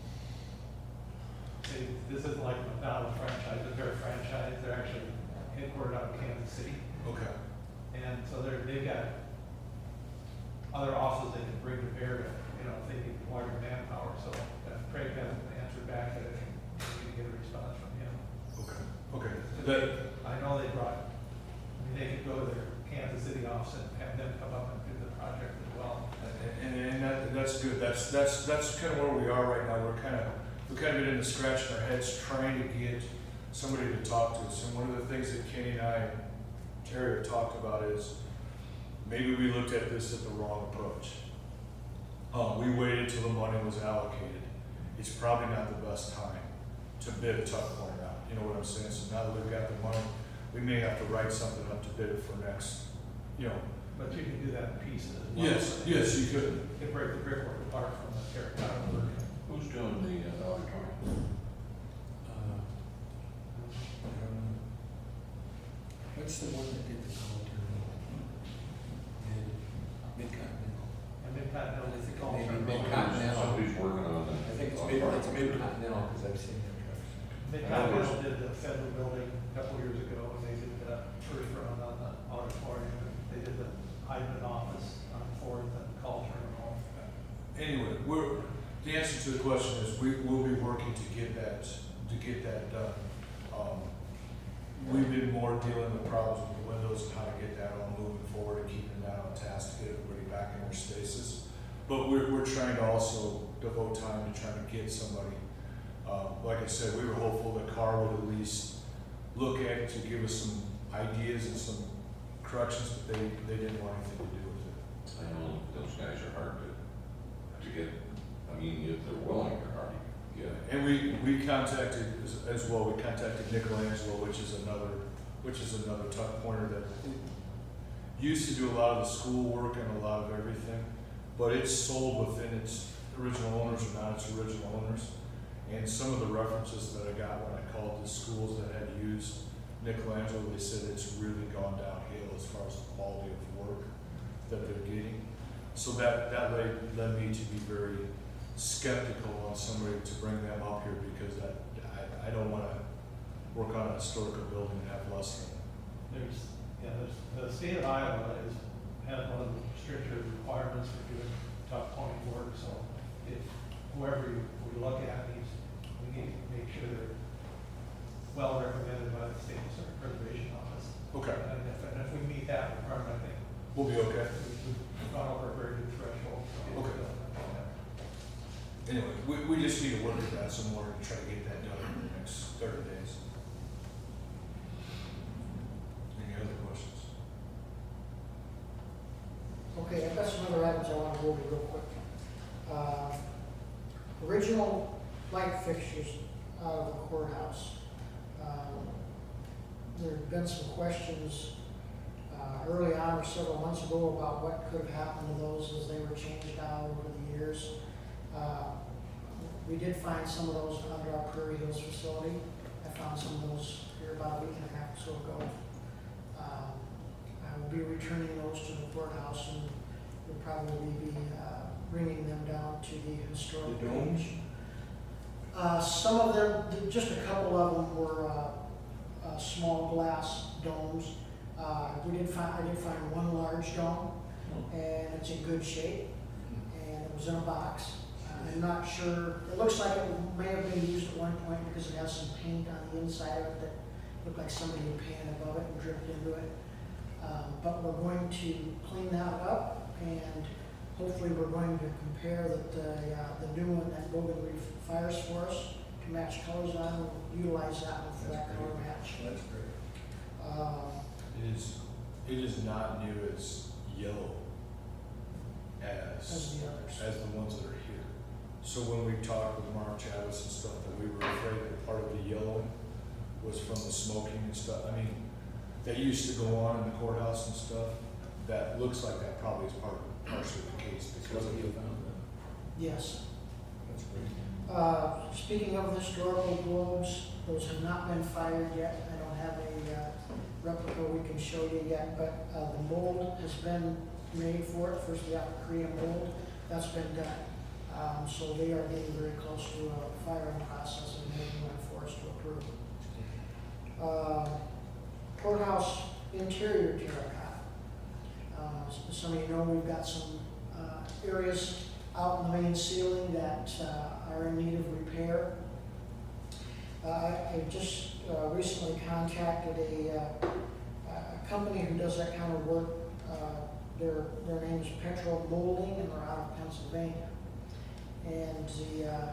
they, this isn't like a McDonald's franchise, it's their franchise, they're actually headquartered out of Kansas City. okay, And so they're, they've got other offices they can bring to bear to, you know, if they need larger manpower, so uh, Craig hasn't answered back, I think we need to get a response from him. okay, okay. That, I know they brought, I mean, they could go to their Kansas City office and have them come up and do the project as well. And, and that, that's good, that's, that's, that's kind of where we are right now, we're kind of, we're kind of been in the scratching our heads trying to get somebody to talk to us, and one of the things that Kenny and I, and Terry have talked about is, maybe we looked at this at the wrong approach. Um, we waited till the money was allocated, it's probably not the best time to bid a tuck point out, you know what I'm saying, so now that we've got the money, we may have to write something up to bid it for next, you know. But you can do that in pieces as well. Yes, yes, you could. You can break the brickwork apart from the terracotta work. Who's doing the uh, auditorium? Uh, I don't know. What's the one that did the commentary? Mid, Mid-Continental. Mid-Continental. I think Culture. maybe Mid-Continental. Somebody's working on it. I think it's maybe, it's maybe Continental, because I've seen them trucks. Mid-Continental did the federal building a couple years ago, and they did the first run on the auditorium, and they did the Hyman office on Fourth and Culture and all. Anyway, we're, the answer to the question is, we will be working to get that, to get that done. Um, We've been more dealing with problems with the windows and how to get that all moving forward and keeping that on task to get everybody back in their spaces. But we're, we're trying to also devote time to trying to get somebody, uh, like I said, we were hopeful that Carr would at least look at it to give us some ideas and some corrections, but they, they didn't want anything to do with it. I know those guys are hard to, to get, I mean, if they're willing, they're hard to get. And we, we contacted as, as well, we contacted Michelangelo, which is another, which is another tuck pointer that used to do a lot of the school work and a lot of everything, but it's sold within its original owners or not its original owners. And some of the references that I got when I called the schools that had used Michelangelo, they said it's really gone downhill as far as the quality of work that they're getting. So that, that led, led me to be very skeptical on somebody to bring them up here, because that, I, I don't want to work on a historical building and have less than. There's, yeah, there's, the state of Iowa is, has one of the stricter requirements for doing top point work, so if whoever you, we look at needs, we need to make sure they're well recommended by the State Historic Preservation Office. Okay. And if, and if we meet that requirement, I think We'll be okay. we've gone over a very good threshold. So, Okay. uh, Anyway, we, we just need to work at that some more and try to get that done in the next thirty days. Any other questions? Okay, I've got some other items I want to go over real quick. Uh, Original light fixtures out of the courthouse. Um, There have been some questions uh, early on or several months ago about what could have happened to those as they were changed out over the years. Uh, We did find some of those under our Prairie Hills facility. I found some of those here about a week and a half or so ago. Um, I will be returning those to the courthouse, and we'll probably be uh, bringing them down to the historic The domes? page. Uh, some of them, just a couple of them were uh, uh, small glass domes. Uh, we did find, I did find one large dome, and it's in good shape, and it was in a box. I'm not sure, it looks like it may have been used at one point because it has some paint on the inside of it that looked like somebody had painted above it and dripped into it. Um, but we're going to clean that up, and hopefully we're going to compare that the, uh, the new one that Logan Reef fires for us to match colors on, we'll utilize that one for that color match. That's great. Um, It is, it is not near as yellow as, as the others. as the ones that are here. So when we talked with Mark Chavis and stuff, that we were afraid that part of the yellowing was from the smoking and stuff. I mean, that used to go on in the courthouse and stuff. That looks like that probably is part, partially the case because of you the, found that. Yes. That's great. Uh, Speaking of historical globes, those have not been fired yet. I don't have a uh, replica we can show you yet, but uh, the mold has been made for it. First we have to create a mold. That's been done. Um, So they are getting very close to a firing process and making one for us to approve. Uh, Courthouse interior terracotta. Uh, as Some of you know, we've got some uh, areas out in the main ceiling that uh, are in need of repair. Uh, I, I just uh, recently contacted a, uh, a company who does that kind of work. Uh, their, their name is Petrol Molding, and they're out of Pennsylvania. And the, uh,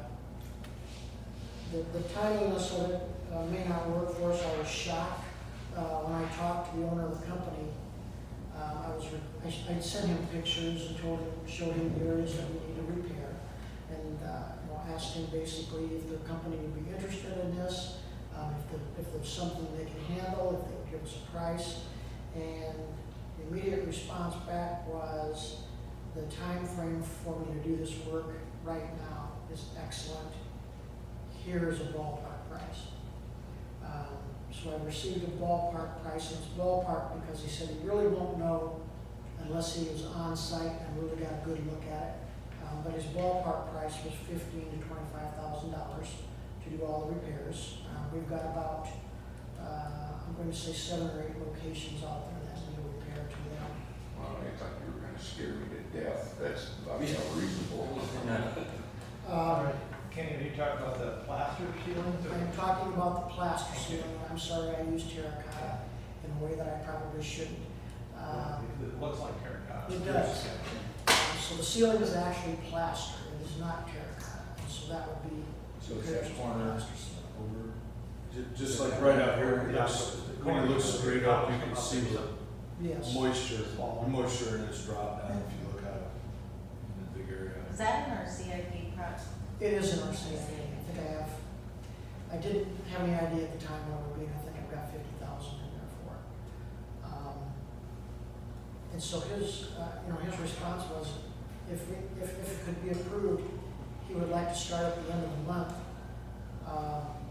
the, the timeliness of it uh, may not work for us. I was shocked uh, when I talked to the owner of the company. Uh, I was, re- I, I sent him pictures and told him, showed him the areas that we need to repair, and uh, you know, asked him basically if the company would be interested in this, um, if, the, if there's something they can handle, if they would give us a price. And the immediate response back was, the time frame for me to do this work right now is excellent. Here is a ballpark price. Um, so I received a ballpark price, and it's ballpark because he said he really won't know unless he was on site and really got a good look at it. Um, but his ballpark price was fifteen to twenty-five thousand dollars to do all the repairs. Uh, we've got about, uh, I'm going to say seven or eight locations out there that need a repair to them. Well, I thought you were gonna scare me to death. That's about unreasonable. Um, Kenny, are you talking about the plaster ceilings? or- I'm talking about the plaster ceiling. I'm sorry I used terracotta in a way that I probably shouldn't. Um, It looks like terracotta. It does. Um, So the ceiling is actually plaster, it is not terracotta, and so that would be. So it's that corner over. Ju- Just like right out here, Yeah. it's- when you look straight up, you can see the Yes. moisture, moisture in its drop down if you look at it in the big area. Is that in our C I P project? It is in our C I P. I think I have, I didn't have any idea at the time what it would be, and I think I've got fifty thousand in there for it. Um, And so his, uh, you know, his response was, if, we- if, if it could be approved, he would like to start at the end of the month. Um,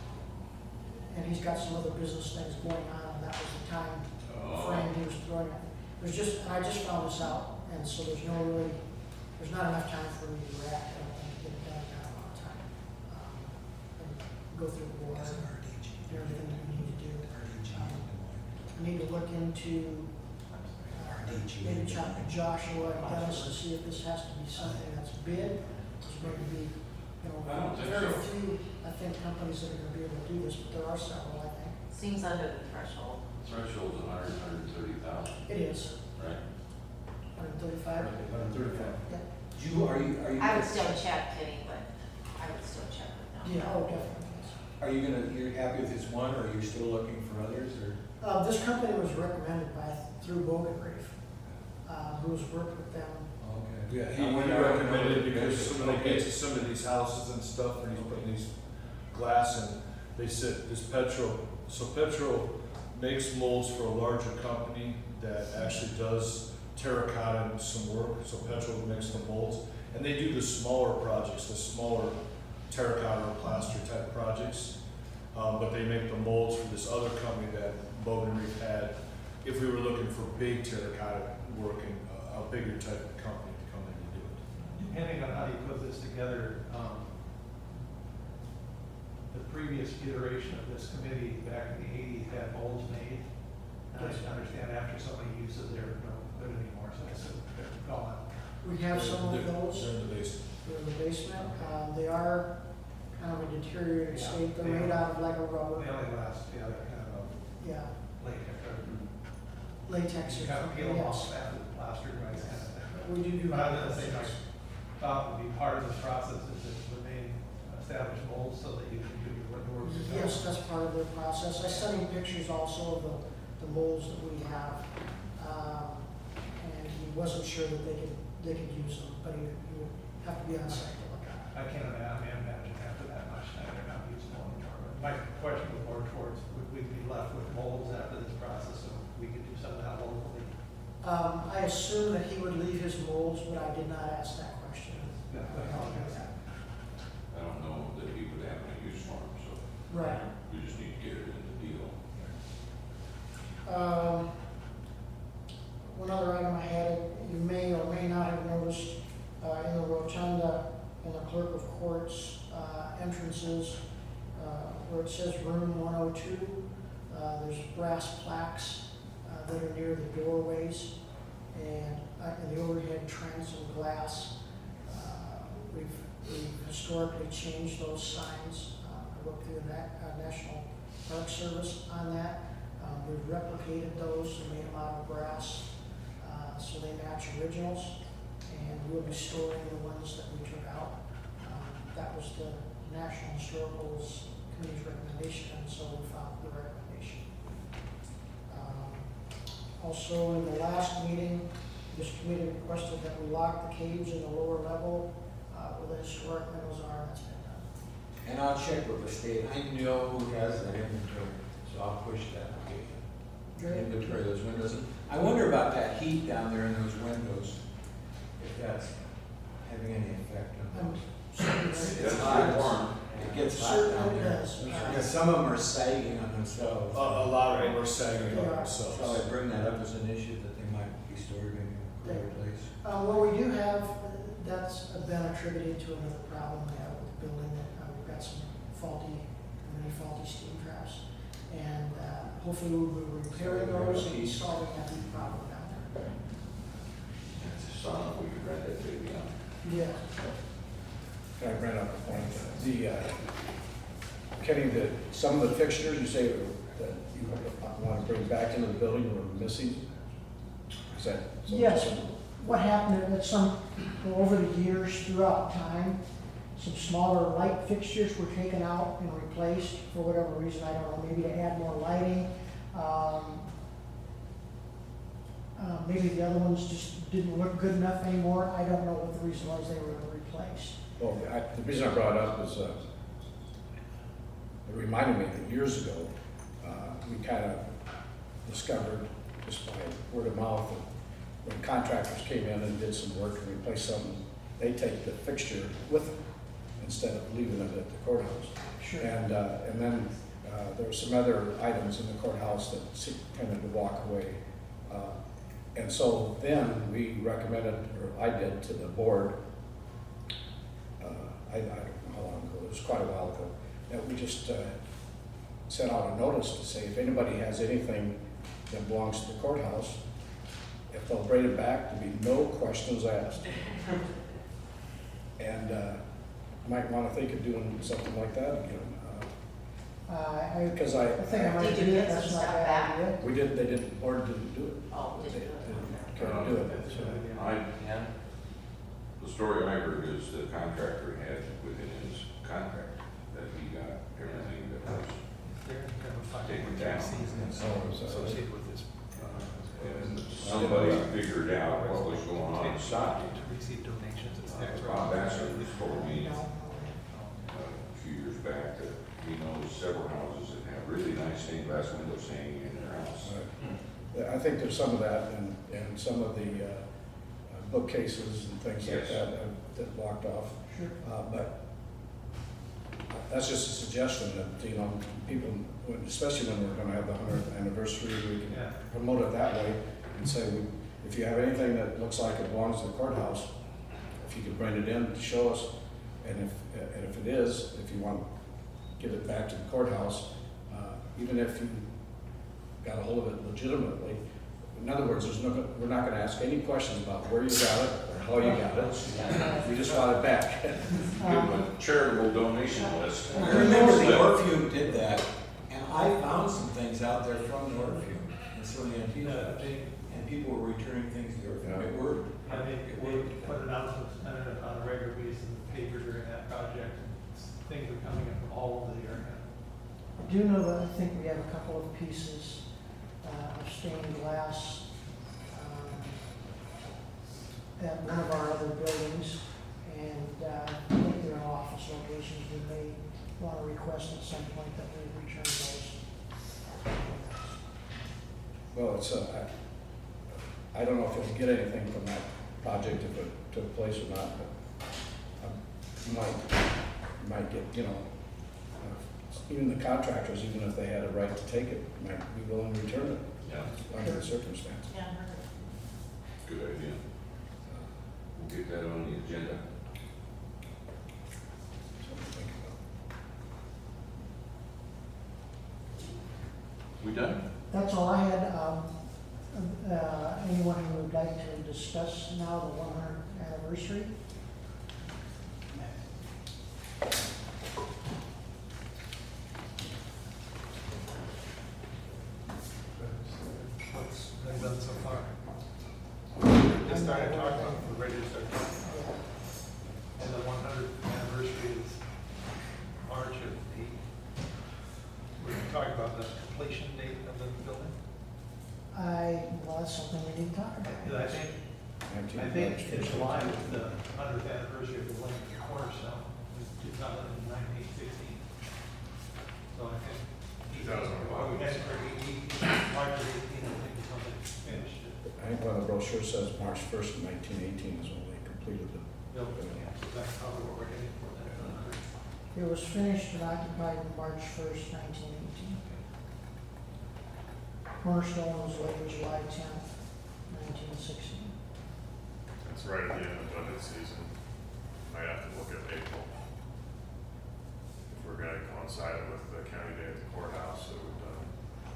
And he's got some other business things going on, and that was the time Oh. frame he was throwing it. It was just, and I just found this out, and so there's no really, there's not enough time for me to react, I don't think, to get it done in that amount of time. Um, And go through the board, and everything that we need to do. Um, I need to look into, uh, maybe talk to Joshua and Dennis to see if this has to be something that's bid. There's going to be, you know, I don't think very so. few, I think, companies that are gonna be able to do this, but there are several, I think. Seems under the threshold. Threshold's a hundred, hundred and thirty thousand, It is, right? hundred thirty-five. One thirty-five. Yeah. You, are you, are you? I would still check, Kenny, but I would still check with them. Yeah, oh, definitely, yes. Are you gonna, you're happy with this one, or are you still looking for others, or? Uh, this company was recommended by, through Bogan Reef, uh, who's worked with them. Okay. Yeah, he he recommended it because some of the gates of some of these houses and stuff, and he's putting these glass in, they said this Petro, so Petro makes molds for a larger company that actually does terracotta and some work, so Petro makes the molds, and they do the smaller projects, the smaller terracotta or plaster type projects, um, but they make the molds for this other company that Bogan Reef had, if we were looking for big terracotta work and a, a bigger type of company to come in and do it. Depending on how you put this together, um, the previous iteration of this committee back in the eighties had molds made. And I Yes. understand after so many uses, they're no good anymore, so I said they're gone. We have some of They're- those, They're in the basement. they're in the basement, um, they are kind of a deteriorated Yeah. state, they're Yeah. made out of like a rubber, They only last, yeah, they're kind of yeah, a latex, or latex. you or kind of something, peel them yes. off after the plaster dries. kind of thing. We do do. But I was gonna say, like, thought would be part of this process is to remain established molds so that you can do your work. yourself. Yes, that's part of their process. I sent him pictures also of the, the molds that we have. Um, and he wasn't sure that they could, they could use them, but he would, he would have to be on site to look at it. I can't imagine, imagine after that much time they're not usable anymore. But my question was more towards, would we be left with molds after this process so we could do some of that locally? Um, I assume that he would leave his molds, but I did not ask that question. Yeah, I apologize. I don't know that he would have any use for them, so Right. we just need to get it in the deal. Um, one other item I had, you may or may not have noticed, uh, in the rotunda, in the clerk of courts, uh, entrances, uh, where it says room one oh two, uh, there's brass plaques, uh, that are near the doorways, and, uh, in the overhead transom glass. Uh, We've, we've historically changed those signs, uh, I worked through the Na- uh, National Park Service on that. Um, we've replicated those and made them out of brass, uh, so they match originals, and we'll be storing the ones that we took out. Um, that was the National Historical Committee's recommendation, and so we found the recommendation. Um, Also, in the last meeting, this committee requested that we lock the cage in the lower level, uh, with a historic windows arm. That's been done. And I'll check with the state, I know who has that inventory, so I'll push that, Good. inventory of those windows. I wonder about that heat down there in those windows, if that's having any effect on Um, those. certainly- It's hot, warm. It gets hot Certainly down there. does. Because some of them are sagging on themselves. A, a lot of them are sagging They on are. themselves. So I bring that up as an issue that they might be multi-story, maybe, clear place. Uh, well, we do have, that's been attributed to another problem we have with the building, that uh, we've got some faulty, many faulty steam traps. And uh, hopefully we'll be repairing those and solving that new problem down there. It's a son, we could rent that baby out. Yeah. Can I bring up a point? The, uh, Kenny, the, some of the fixtures you say that you want to bring back into the building were missing? Is that? something- Yes, what happened at some, well, over the years throughout time, some smaller light fixtures were taken out and replaced for whatever reason, I don't know, maybe to add more lighting. Um, uh, maybe the other ones just didn't look good enough anymore, I don't know what the reason was they were replaced. Well, I, the reason I brought it up is, uh, it reminded me that years ago, uh, we kind of discovered, just by word of mouth, that when contractors came in and did some work and replaced something, they take the fixture with them instead of leaving it at the courthouse. Sure. And, uh, and then, uh, there were some other items in the courthouse that se- tended to walk away. Uh, And so then we recommended, or I did to the board, uh, I, I don't know how long ago, it was quite a while ago, that we just, uh, sent out a notice to say if anybody has anything that belongs to the courthouse, if they'll bring it back, to be no questions asked. And, uh, might wanna think of doing something like that again. Uh, I, Because I, I think I might Did you do get it, that's some not a stuff bad back? idea. we didn't, they didn't, the board didn't do it. Oh, They did you? didn't care to do it. That's a good idea. I, Yeah. the story I heard is the contractor had within his contract that he got everything that was, They're gonna have a five Take it day down. season Oh, so- associated with this. and somebody figured out what was going on inside. To receive donations, it's Uh, extra. Bob Bassett told me No. uh, a few years back that he knows several houses that have really nice stained glass windows hanging in their house. Yeah, I think there's some of that, and, and some of the uh, uh, bookcases and things like Yes. that uh, that blocked off. Sure. Uh, But that's just a suggestion that, you know, people, when- especially when we're gonna have the hundredth anniversary, we can Yeah. promote it that way and say, we- if you have anything that looks like it belongs to the courthouse, if you could bring it in to show us, and if, and if it is, if you want to give it back to the courthouse, uh, even if you got a hold of it legitimately. In other words, there's no, we're not gonna ask any questions about where you got it or how you got it. We just want it back. Give them a charitable donation list. I remember Northview did that, and I found some things out there from Northview, and so the people, Yeah, they, and people were returning things to Northview. It worked. yeah, they, they put announcements on a, on a regular basis in the paper during that project, and things are coming in from all over the area. I do know that I think we have a couple of pieces uh, of stained glass um, at one of our other buildings, and uh, I think they're in office locations. We may want to request at some point that we return those. Well, it's, uh, I, I don't know if you'll get anything from that project if it took place or not, but um, you might, you might get, you know, uh, even the contractors, even if they had a right to take it, might be willing to return it Yeah, under the circumstances. Yeah. good idea. We'll get that on the agenda. Something to think about. We done? That's all I had. Um, uh, Anyone who would like to discuss now the one hundredth anniversary? What's been done so far? Just started talking, we're ready to start talking. And the one hundredth anniversary is March of eight. We're gonna talk about the completion date of the building. I, well, that's something we need to talk about. And I think, I think it's in line with the hundredth anniversary of the Lincoln Cornerstone, two thousand nineteen sixteen. So I think. two thousand one. We had for eighteen, March of eighteen, I think is something finished. I think one of the brochures says March first of nineteen eighteen is when they completed the Building, yeah, so that's probably what we're heading for then. It was finished and occupied March first, nineteen eighteen. Cornerstone was laid July tenth, nineteen sixty. It's right at the end of budget season. Might have to look at April. If we're gonna coincide it with the county day at the courthouse, that we've done.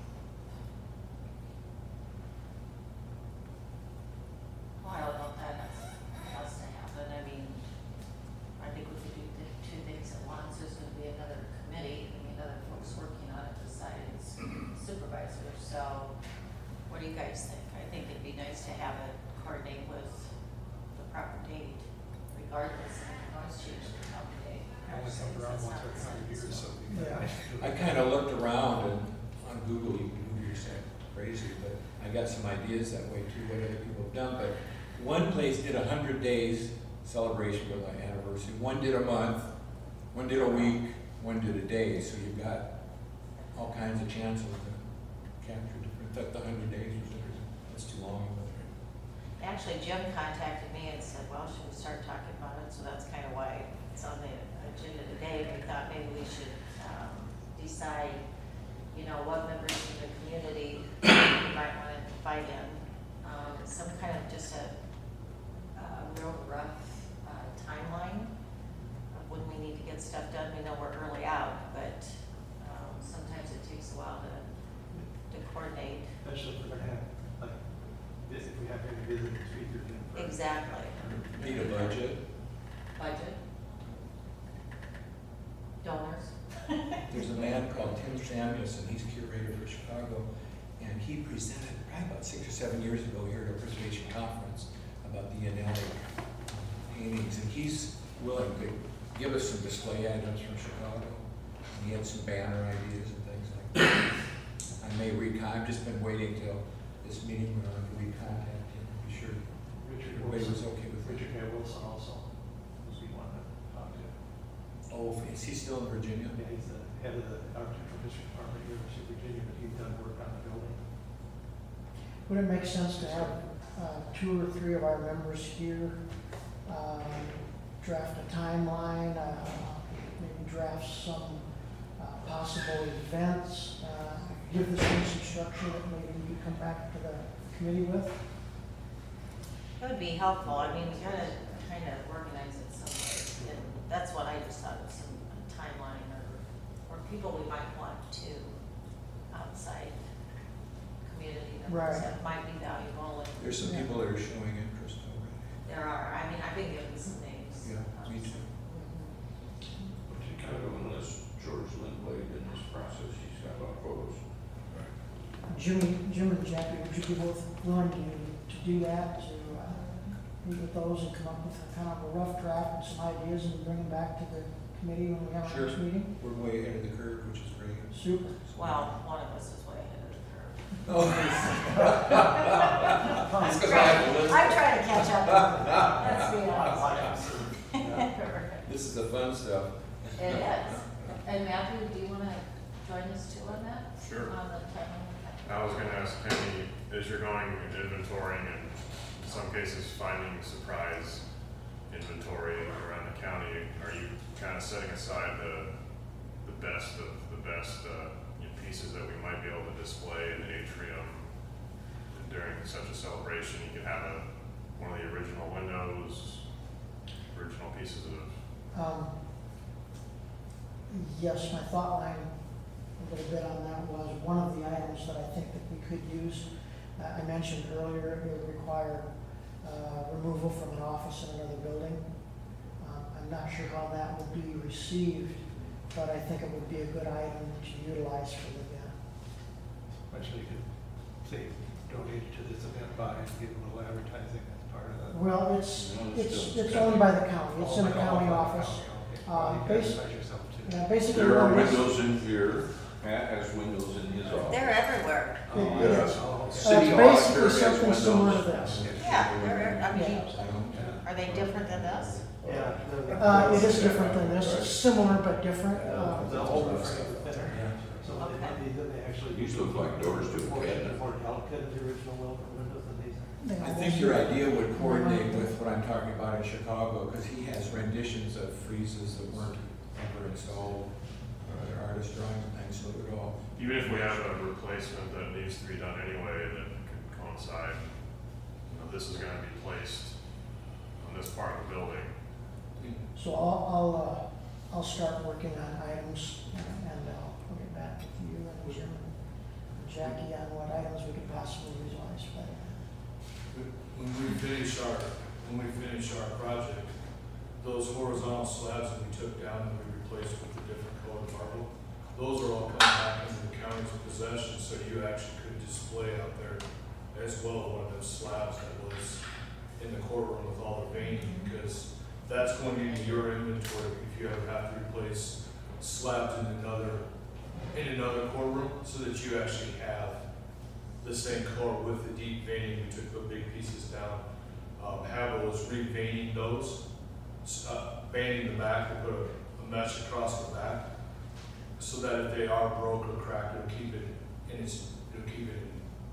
Well, I don't know if that has, has to happen, I mean, I think we could do the two things at once, there's gonna be another committee, I mean, other folks working on it besides supervisors, so what do you guys think? I think it'd be nice to have it coordinate with the proper date, regardless, and you can always change the proper date. I only come around once every hundred years, so. Yeah. I kind of looked around and on Google, you can Google yourself crazy, but I got some ideas that way too, what other people have done. But one place did a hundred days celebration with my anniversary. One did a month, one did a week, one did a day. So you've got all kinds of chances to capture different, but the hundred days was that's too long. Actually, Jim contacted me and said, well, should we start talking about it? So that's kind of why it's on the agenda today. We thought maybe we should um, decide, you know, what members of the community we might want to invite in. Um, some kind of just a, a real rough uh, timeline of when we need to get stuff done. We know we're early out, but um, sometimes it takes a while to, to coordinate. Especially if we're gonna have, like, this, if we have any visitors, speakers in. for- Exactly. Need a budget. Budget. Donors. There's a man called Tim Samuelson, he's curator for Chicago, and he presented probably about six or seven years ago here at a preservation conference about the Yanelli paintings, and he's willing to give us some display items from Chicago. And he had some banner ideas and things like that. I may recon, I've just been waiting till this meeting went on to recontact him, to be sure Richard everybody was Wilson, okay with it. Richard K. Wilson also was the one that talked to. Oh, is he still in Virginia? Yeah, he's the head of the architectural district department at University of Virginia, but he's done work on the building. Would it make sense to have uh, two or three of our members here, um, draft a timeline, uh, maybe draft some uh, possible events, uh, give this one some structure that maybe you come back to the committee with? It would be helpful, I mean, we gotta kind of organize it some way, and that's what I just thought of, some a timeline or, or people we might want to outside community members Right. that might be valuable. And There's some Yeah. people that are showing interest already. there are, I mean, I've been given some names. Yeah, me too. Mhm. But you kind of, unless George Lindblade in this process, he's got a lot of photos. Jimmy, Jim and Jackie, would you be both willing to, to do that, to uh, meet with those and come up with a kind of a rough draft and some ideas and bring them back to the committee when we have our Sure. next meeting? We're way ahead of the curve, which is great. Super. Well, one of us is way ahead of the curve. Oh. I'm trying, I'm trying to catch up. Let's be honest. This is the fun stuff. It is. And Matthew, do you want to join us too on that? Sure. On the timeline? I was gonna ask Kenny, as you're going and inventorying and in some cases finding surprise inventory around the county, are you kind of setting aside the, the best of the best, uh, you know, pieces that we might be able to display in the atrium during such a celebration? You could have a, one of the original windows, original pieces of, Um, Yes, my thought line a little bit on that was one of the items that I think that we could use. uh, I mentioned earlier, it would require uh, removal from an office in another building. Um, I'm not sure how that would be received, but I think it would be a good item to utilize for the event. Actually, you could say donated to this event by and give a little advertising as part of that. Well, it's, No, it's it's, still- it's owned by the county, it's in the Oh, county oh, office. okay. Uh, Well, you can basi- advertise yourself too. Yeah, basically. There are what it is- windows in here, Matt has windows in his office. They're everywhere. It it is. Oh, okay. Uh, City It's auditor basically has something windows. similar to this. Yeah, they're, I mean, Yeah. are they different than this? Yeah. the- Uh, it is different than this, it's similar but different. uh, The older frame is thinner. So Okay. they, they, they actually. These look like doors to a More- cabinet. More delicate than the original Wilbur windows than these are. they I almost- think your idea would coordinate with what I'm talking about in Chicago, because he has renditions of friezes that weren't ever installed, or other artist drawings and things, so it would all. even if we have a replacement that needs to be done anyway that could coincide of this is gonna be placed on this part of the building. So I'll, I'll, uh, I'll start working on items and and I'll put it back with you and Jim and Jackie on what items we could possibly utilize for that. When we finish our, when we finish our project, those horizontal slabs that we took down and we replaced with a different color marble, those are all coming back into the county's possession, so you actually could display out there as well one of those slabs that was in the courtroom with all the veining, because that's going into your inventory if you ever have to replace slabs in another, in another courtroom, so that you actually have the same color with the deep veining. We took the big pieces down, um, have those re-veining those, uh, banding the back, we put a, a mesh across the back, so that if they are broke or cracked, it'll keep it in its, it'll keep it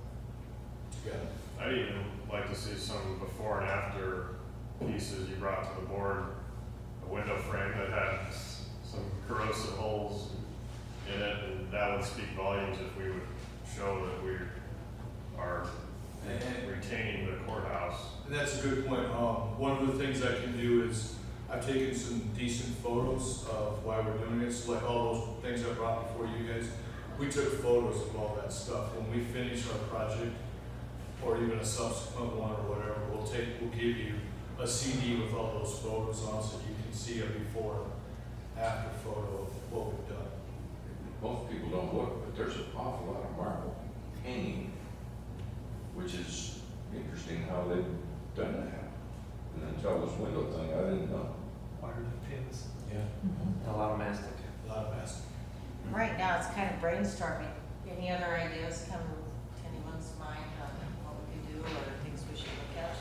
together. I'd even like to see some before and after pieces you brought to the board, a window frame that had s- some corrosive holes in it, and that would speak volumes if we would show that we are And- retaining the courthouse. And that's a good point. Um, one of the things I can do is, I've taken some decent photos of why we're doing it. So like all those things I brought before you guys, we took photos of all that stuff. When we finish our project, or even a subsequent one or whatever, we'll take, we'll give you a C D with all those photos on, so you can see a before, after photo of what we've done. Most people don't look, but there's an awful lot of marble hanging, which is interesting how they've done that. And until this window thing, I didn't know. Wires and pins. Yeah. And a lot of mastic. A lot of masking. Right now, it's kind of brainstorming. Any other ideas come to anyone's mind on what we could do or things we should look at?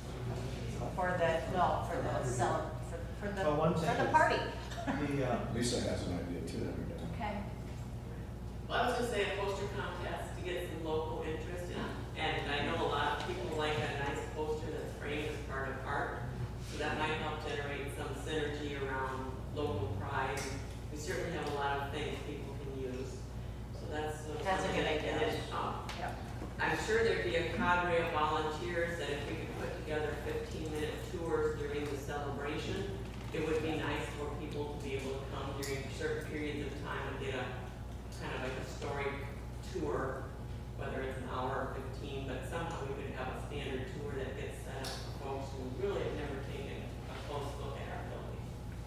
For the, no, for the cell, for, for the, Well, one for thing the is- party. The, uh, Lisa has an idea too that we're doing. Okay. Well, I was gonna say a poster contest to get some local interest in, and I know a lot of people like a nice poster that's framed as part of art, so that might help generate some synergy around local pride. We certainly have a lot of things people can use, so that's. uh, That's a good something idea. that is, um, Yeah. I'm sure there'd be a cadre of volunteers that if we could put together fifteen minute tours during the celebration, it would be nice for people to be able to come during certain periods of time and get a kind of a historic tour, whether it's an hour or fifteen, but somehow we could have a standard tour that gets set up for folks who really have never taken a close look at our building.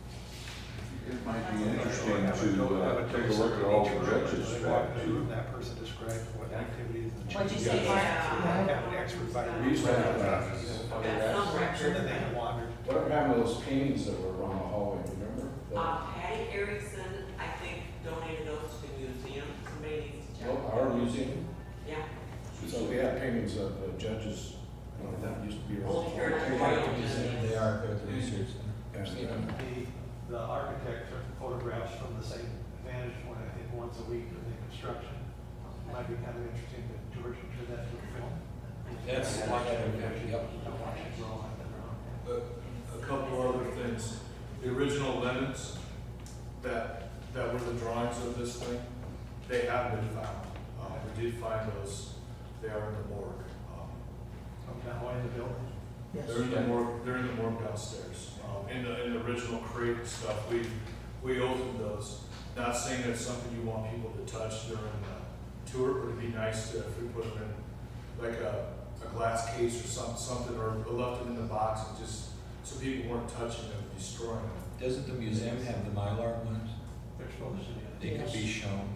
It might be That's interesting have a- to have uh, a take a tour look at in all each the room, judges so they back walk in the room, to. that person describes what activities and. What'd you changes. say, Mark? Have an expert by the. We used to have, uh, Got some And record. then they can wander. Whatever happened to those paintings that were around the hallway, remember? The- Uh, Patty Erickson, I think, donated those to the museum, somebody needs to check. Well, our museum, Yeah. so we had paintings of the judges, you know, that used to be. around Old the Heritage hallway. Royal Museum. They are at the research center. And, uh, The, the architect took photographs from the same vantage point, I think, once a week during the construction. It might be kind of interesting to, George, to turn that to a film. That's- And watch it, yep. and watch it grow on the ground. A, a couple other things. The original lemons that, that were the drawings of this thing, they have been found. Uh, we did find those. They are in the morgue. Um, Come down way in the building. Yes. They're in the morgue, they're in the morgue downstairs. Um, in the, in the original crate and stuff, we, we opened those. Not saying that's something you want people to touch during the tour, but it'd be nice to, if we put them in like a, a glass case or something, something, or left them in the box and just, so people weren't touching them, destroying them. Doesn't the museum have the Mylar ones? They're supposed to be. They could be shown.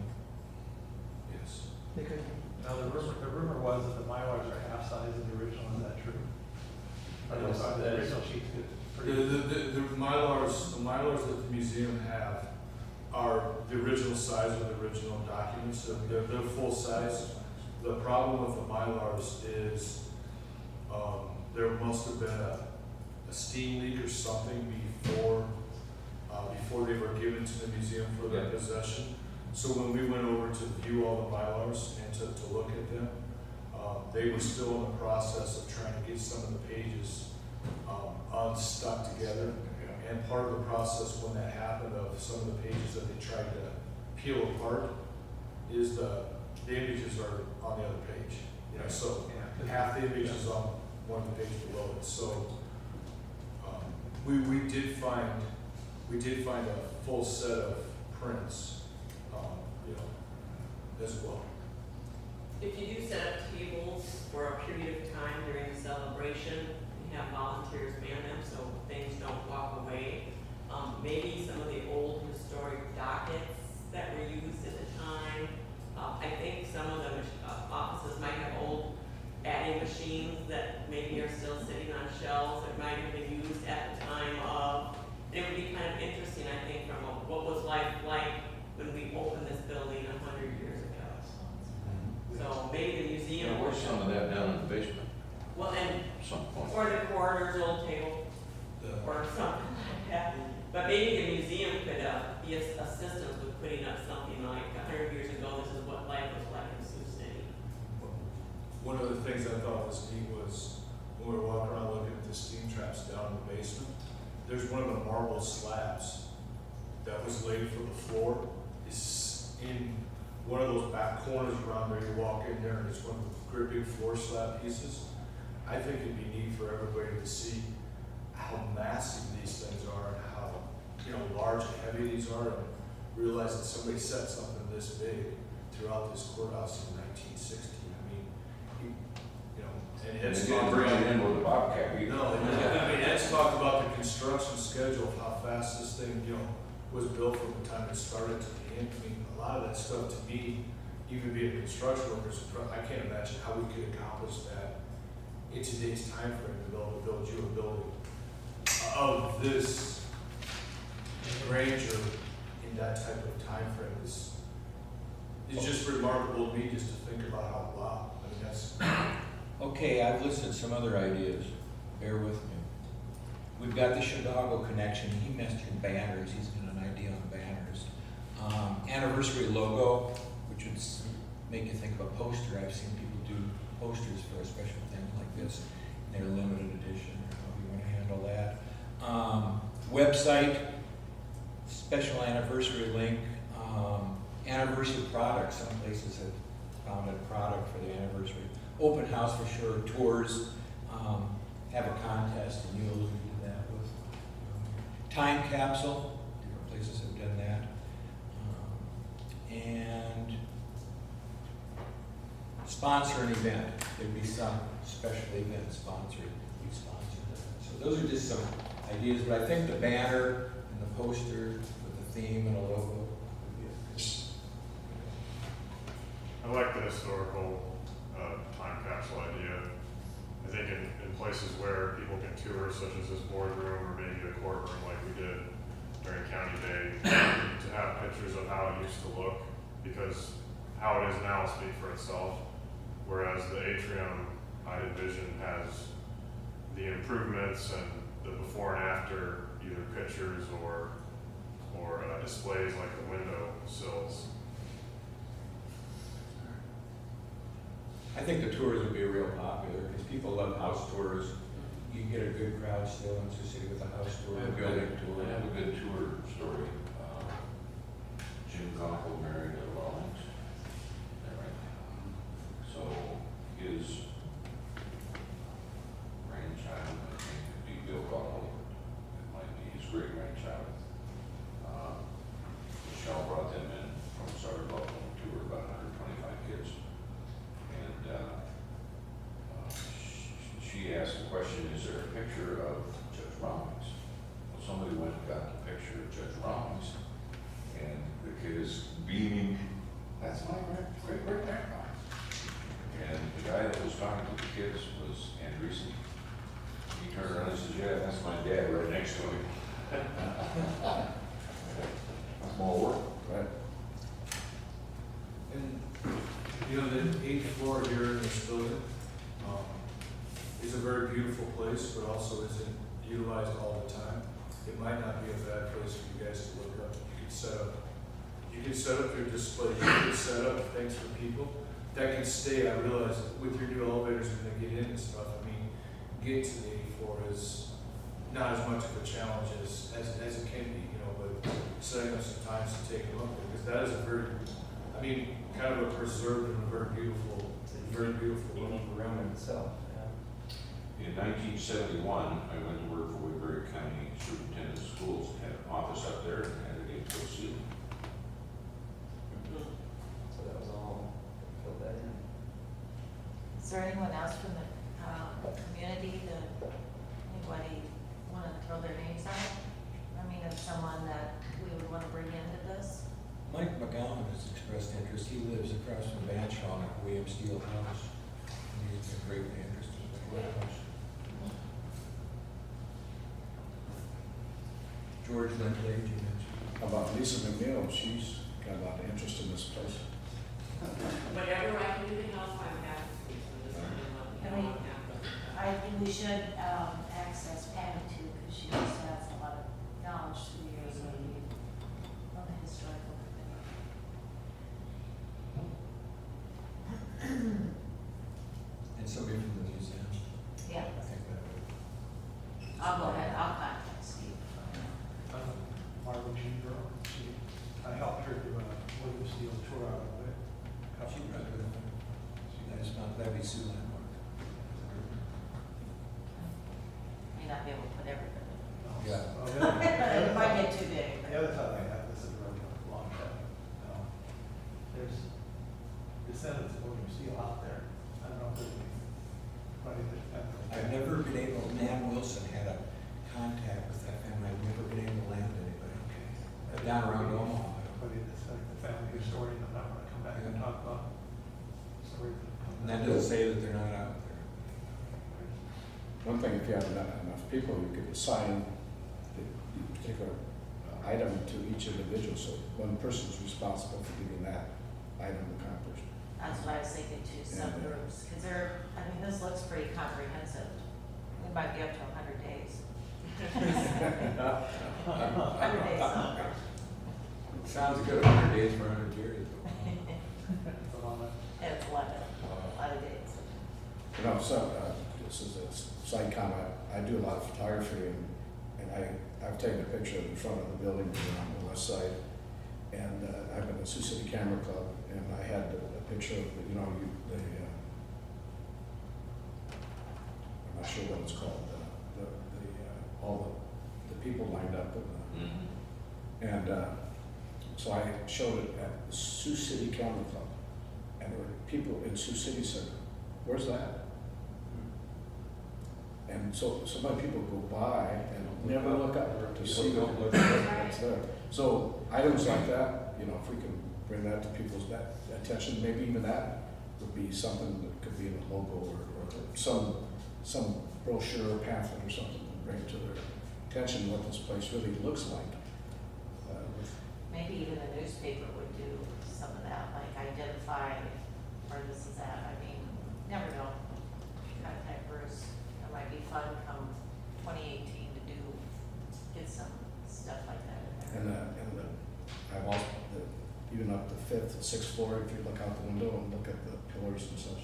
Yes. They could, Now, the rumor, the rumor was that the Mylars are half size of the original, is that true? Or Yes, the, that the is- original sheets get The, pretty. the, the, the Mylars, the Mylars that the museum have are the original size of the original documents, so they're, they're full size. The problem with the Mylars is, um, there must have been a, a steam leak or something before, uh, before they were given to the museum for their Yeah. possession. So when we went over to view all the Mylars and to, to look at them, uh, they were still in the process of trying to get some of the pages, um, unstuck together. And part of the process when that happened of some of the pages that they tried to peel apart is the, the images are on the other page. You know, so Yeah. half the image is on one page below it. So um, we, we did find, we did find a full set of prints, um, you know, as well. If you do set up tables for a period of time during the celebration, you have volunteers man them so things don't walk away. Um, maybe some of the old historic dockets that were used at the time. Uh, I think some of the uh, offices might have old adding machines that maybe are still sitting on shelves that might have been used at the time of. It would be kind of interesting, I think, from a, what was life like when we opened this building a hundred years ago. So maybe the museum. There was some of that down in the basement Well, and, at some point. or the coroner's old table, or something like that. But maybe the museum could, uh, be a- assistance with putting up something like a hundred years ago, this is what life was like in Sioux City. One of the things I thought was neat was when we were walking around looking at the steam traps down in the basement, there's one of the marble slabs that was laid for the floor is in one of those back corners around there. You walk in there and it's one of the great big floor slab pieces. I think it'd be neat for everybody to see how massive these things are and how, you know, large and heavy these are, and realize that somebody set something this big throughout this courthouse in nineteen sixty. I mean, he, you know, and And Ed's they didn't talked bring about, it in with a bobcat either. no, I mean, Ed's talked about the construction schedule of how fast this thing, you know, was built from the time it started to the end. I mean, a lot of that stuff to me, even being a construction worker, I can't imagine how we could accomplish that in today's time frame to be able to build you a building of this grandeur in that type of time frame is, it's just remarkable to me just to think about how, wow, I mean, that's. Okay, I've listed some other ideas. Bear with me. We've got the Chicago connection. He mentioned banners. He's got an idea on banners. Um, anniversary logo, which would s- make you think of a poster. I've seen people do posters for a special thing like this. They're limited edition, or however you want to handle that. Um, website, special anniversary link, um, anniversary product. Some places have found a product for the anniversary. Open house for sure, tours, um, have a contest, and you alluded to that with um, time capsule. Different places have done that. Um, and sponsor an event. There'd be some special event sponsored. We sponsored that. So those are just some ideas, but I think the banner and the poster with the theme and a logo would be a good. I like the historical uh, time capsule idea. I think in, in places where people can tour, such as this boardroom or maybe a courtroom like we did during County Day, to have pictures of how it used to look, because how it is now will speak for itself. Whereas the atrium, I envision, has the improvements and the before and after, either pictures or or uh, displays like the window sills. I think the tours would be real popular because people love house tours. You can get a good crowd still in Sioux City with a house tour, a building tour. I have a good tour story. Uh, Jim Conkle married a Rawlings. Is that right? So his grandchild, I think, could be Bill Conkle. It might be his great grandchild. Uh, Michelle brought them in from Sutter Buffalo tour, about one hundred twenty-five kids. And uh, uh, she, she asked the question, is there a picture of Judge Rawlings? Well, somebody went and got the picture of Judge Rawlings, and the kid is beaming, that's my great great grandpa. And the guy that was talking to the kids was Andreessen. He turned around and says, yeah, that's my dad right next to him. Small world. Right. And, you know, the eighth floor here in this building um, is a very beautiful place, but also isn't utilized all the time. It might not be a bad place for you guys to look up. You could set up, you could set up your display, you could set up things for people that can stay. I realize with your new elevators when they get in and stuff, I mean, getting to the eighth floor is not as much of a challenge as, as, as it can be, you know, but setting up some times to take a look, because that is a very, I mean, kind of a preserved and a very beautiful, very beautiful room. Unique room in itself, yeah. In nineteen seventy-one, I went to work for Woodbury County Superintendent of Schools, had an office up there and had an eight-foot ceiling. So that was all, filled that in. Is there anyone else from the, um, community that, anybody wanna throw their names out? I mean, of someone that we would wanna bring into this? Mike McGowan has expressed interest. He lives across from Banshaw at William Steele House. And he's been greatly interested in the courthouse. George Lindley, you mentioned. How about Lisa McNeil? She's got a lot of interest in this place. Whatever I can do to help, I'm happy to, so this is what I mean, I'm happy. I think we should, um, access Patty too, because she just has a lot of knowledge through the years of the, of the historical. And somebody from the museum. Yeah, I think that would. I'll go ahead, I'll contact Steve. Um, Margaret Jean Burrow, she, I helped her do a William Steele tour out of it. She probably would have. That's not Levy Sue Landmark. May not be able to put everybody. Yeah. Well, the other- the other It might thought- get too big. The other thought I had, this is really a long shot. Um, There's descendants of William Steele out there. I don't know if there's anybody that. I've never been able, Nan Wilson had a contact with that family. I've never been able to land anybody. Uh, Down around Omaha. Somebody that's like the family historian that I want to come back and talk about stories that come. And that doesn't say that they're not out there. One thing, if you have enough, enough people, you could assign the, the particular uh, item to each individual, so one person's responsible for getting that item accomplished. That's what I was thinking too, some Yeah. groups, because they're, I mean, this looks pretty comprehensive. It might be up to a hundred days. Hundred days somewhere. Sounds good, a hundred days for a hundred years. It's a lot of- And it's a lot of, a lot of days. You know, so, uh, this is a side comment, I do a lot of photography, and, and I, I've taken a picture of the front of the building here on the west side, and uh, I'm in the Sioux City Camera Club, and I had a, a picture of, the, you know, you, the, uh, I'm not sure what it's called, the, the, the uh, all the, the people lined up, with the, Mm-hmm. and uh, so I showed it at the Sioux City Camera Club, and there were people in Sioux City said, "Where's that?" And so, so many people go by and never look up to see Don't what- look what's there. So items like that, you know, if we can bring that to people's that attention, maybe even that would be something that could be in a logo or, or some, some brochure or pamphlet or something to bring to their attention what this place really looks like. Uh, with- Maybe even the newspaper would do some of that, like identify where this is at. I mean, never know. Contact Bruce. It might be fun come twenty eighteen to do, get some stuff like that in there. And, uh, and the, I've also, the, even up the fifth and sixth floor, if you look out the window and look at the pillars and such,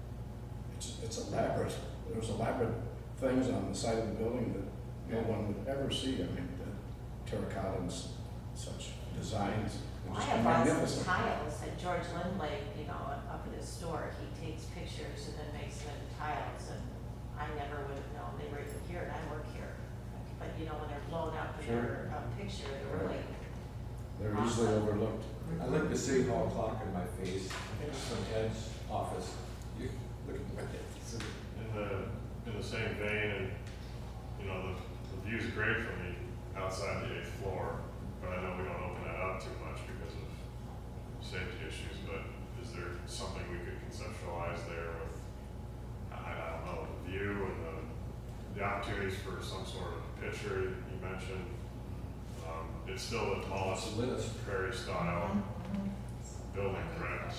it's, it's elaborate. There's elaborate things on the side of the building that no one would ever see. I mean, the terracotta and s- such designs. they're Well, I just have lots of magnificent. tiles that George Lindley, you know, up at his store, he takes pictures and then makes them into tiles, and I never would have known they were even here, and I work here. But, you know, when they're blown up in their um, picture, they're really, They're easily awesome. overlooked. I like the city hall clock in my face. I think it's from Ed's office. You look at my head. In the, in the same vein, and, you know, the, the view's great from the outside the eighth floor, but I know we don't open that up too much because of safety issues, but is there something we could conceptualize there with, I, I don't know, the view and the, the opportunities for some sort of picture you mentioned? Um, it's still the tallest List. prairie style building, correct?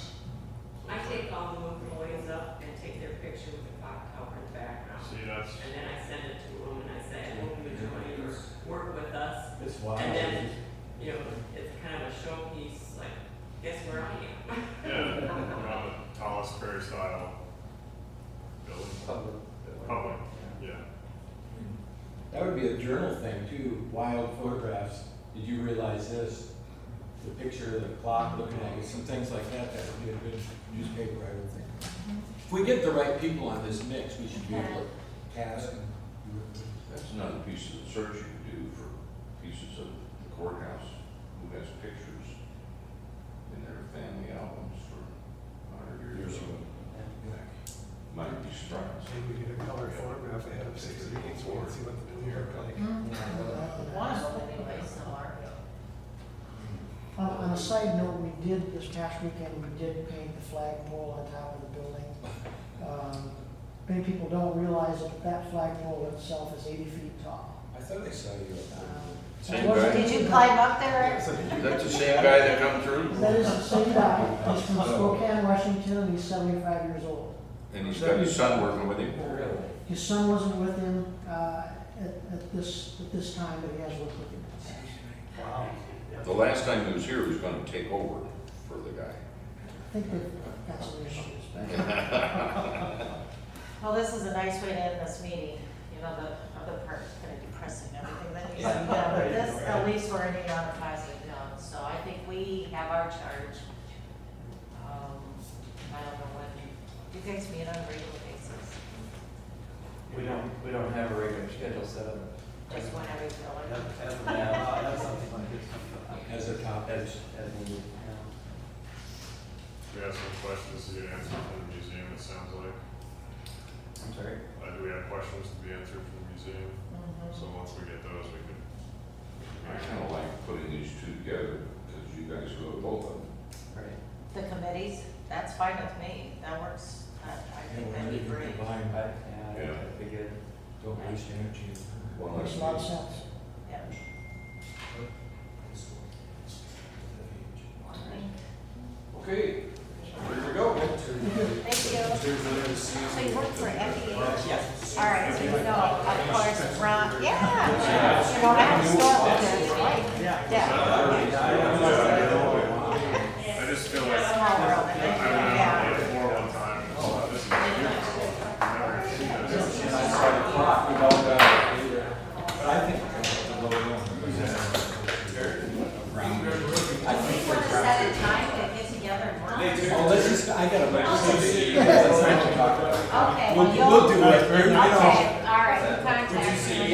I take all the employees up and take their picture with the clock tower in the background. See, that's, And then I send it to them and I say, I hope you enjoy your work with us. It's wild. And then, you know, it's kind of a showpiece, like, guess where I am? yeah, we're on the tallest prairie style building. Public. Public, yeah. That would be a journal thing too, wild photographs. Did you realize this? The picture of the clock looking at you, some things like that, that would be a good newspaper, I would think. If we get the right people on this mix, we should be able to task and you would. That's another piece of the search you could do for pieces of the courthouse, who has pictures in their family albums for a hundred years ago. Might be surprised. Maybe we get a color photograph ahead of six meetings, we can see what the new look like. One of them anyway, somewhere. On, on a side note, we did, this past weekend, we did paint the flagpole on top of the building. Um, Many people don't realize that that flagpole itself is eighty feet tall. I thought I saw you up there. Um, Same it wasn't- guy? Did you climb up there? Is that the same guy that come through? That is the same guy. He's from Spokane, Washington, and he's seventy-five years old. And he's got his son working with him? Really? His son wasn't with him uh, at, at this at this time, but he has worked with him. Wow. The last time he was here, he was gonna take over for the guy. I think they've got some issues. Well, this is a nice way to end this meeting. You know, the other part is kind of depressing, everything that you said, yeah, but this, at least we're ending on a positive note. So I think we have our charge. Um, I don't know when, you guys meet on a regular basis, We don't, we don't have a regular schedule set up. just whenever you feel like. As, as, uh, as something like this. As a topic. As, as needed. We have some questions to get answered from the museum, it sounds like. I'm sorry? Uh, do we have questions to be answered from the museum? Mhm. So once we get those, we can. I kinda like putting these two together, because you guys go to both of them. Right. The committees, that's fine with me, that works, I, I think that'd be great. Combine, I, yeah, Yeah. that'd be good. don't waste energy. One Makes a lot of sense. Yeah. Okay, here we go. Thank you. So you work for F D A? Yes. All right, so you know, of course, Ron, yeah. You know, I have a store with this, right? Yeah. I just feel like I Small world, went yeah. out on the floor one time and saw this is beautiful. I've never seen this. But I think the lower one. I think we're set a time to get together and work. Oh, let's just, I gotta, let's not talk about it. Okay. We'll, well, we'll you'll- do it. We're- we don't- Okay, all right, you contact me.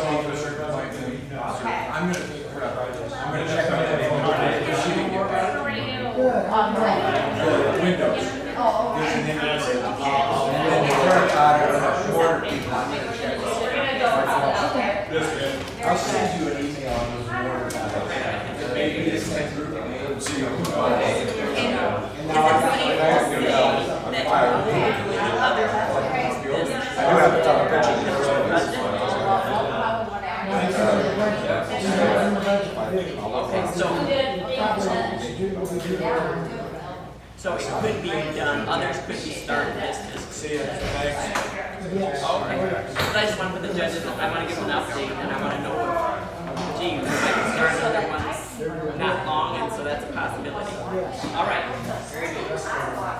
Okay. I'm gonna take her up. I'm gonna check on that phone. If she didn't get back. Good. Um, The windows. Oh, There's okay. an index. And then the terracotta and the border people. I'll send you an email on those border tiles. Maybe this next group may see you. And now I'm, I have to go out on fire. I do have a ton of pictures. Okay, so, so it could be done, others could be started this, this. See ya, thanks. Okay, but I just want to put the judges, I want to give them an update, and I want to know if, gee, we might start another one not long, and so that's a possibility. All right, very good.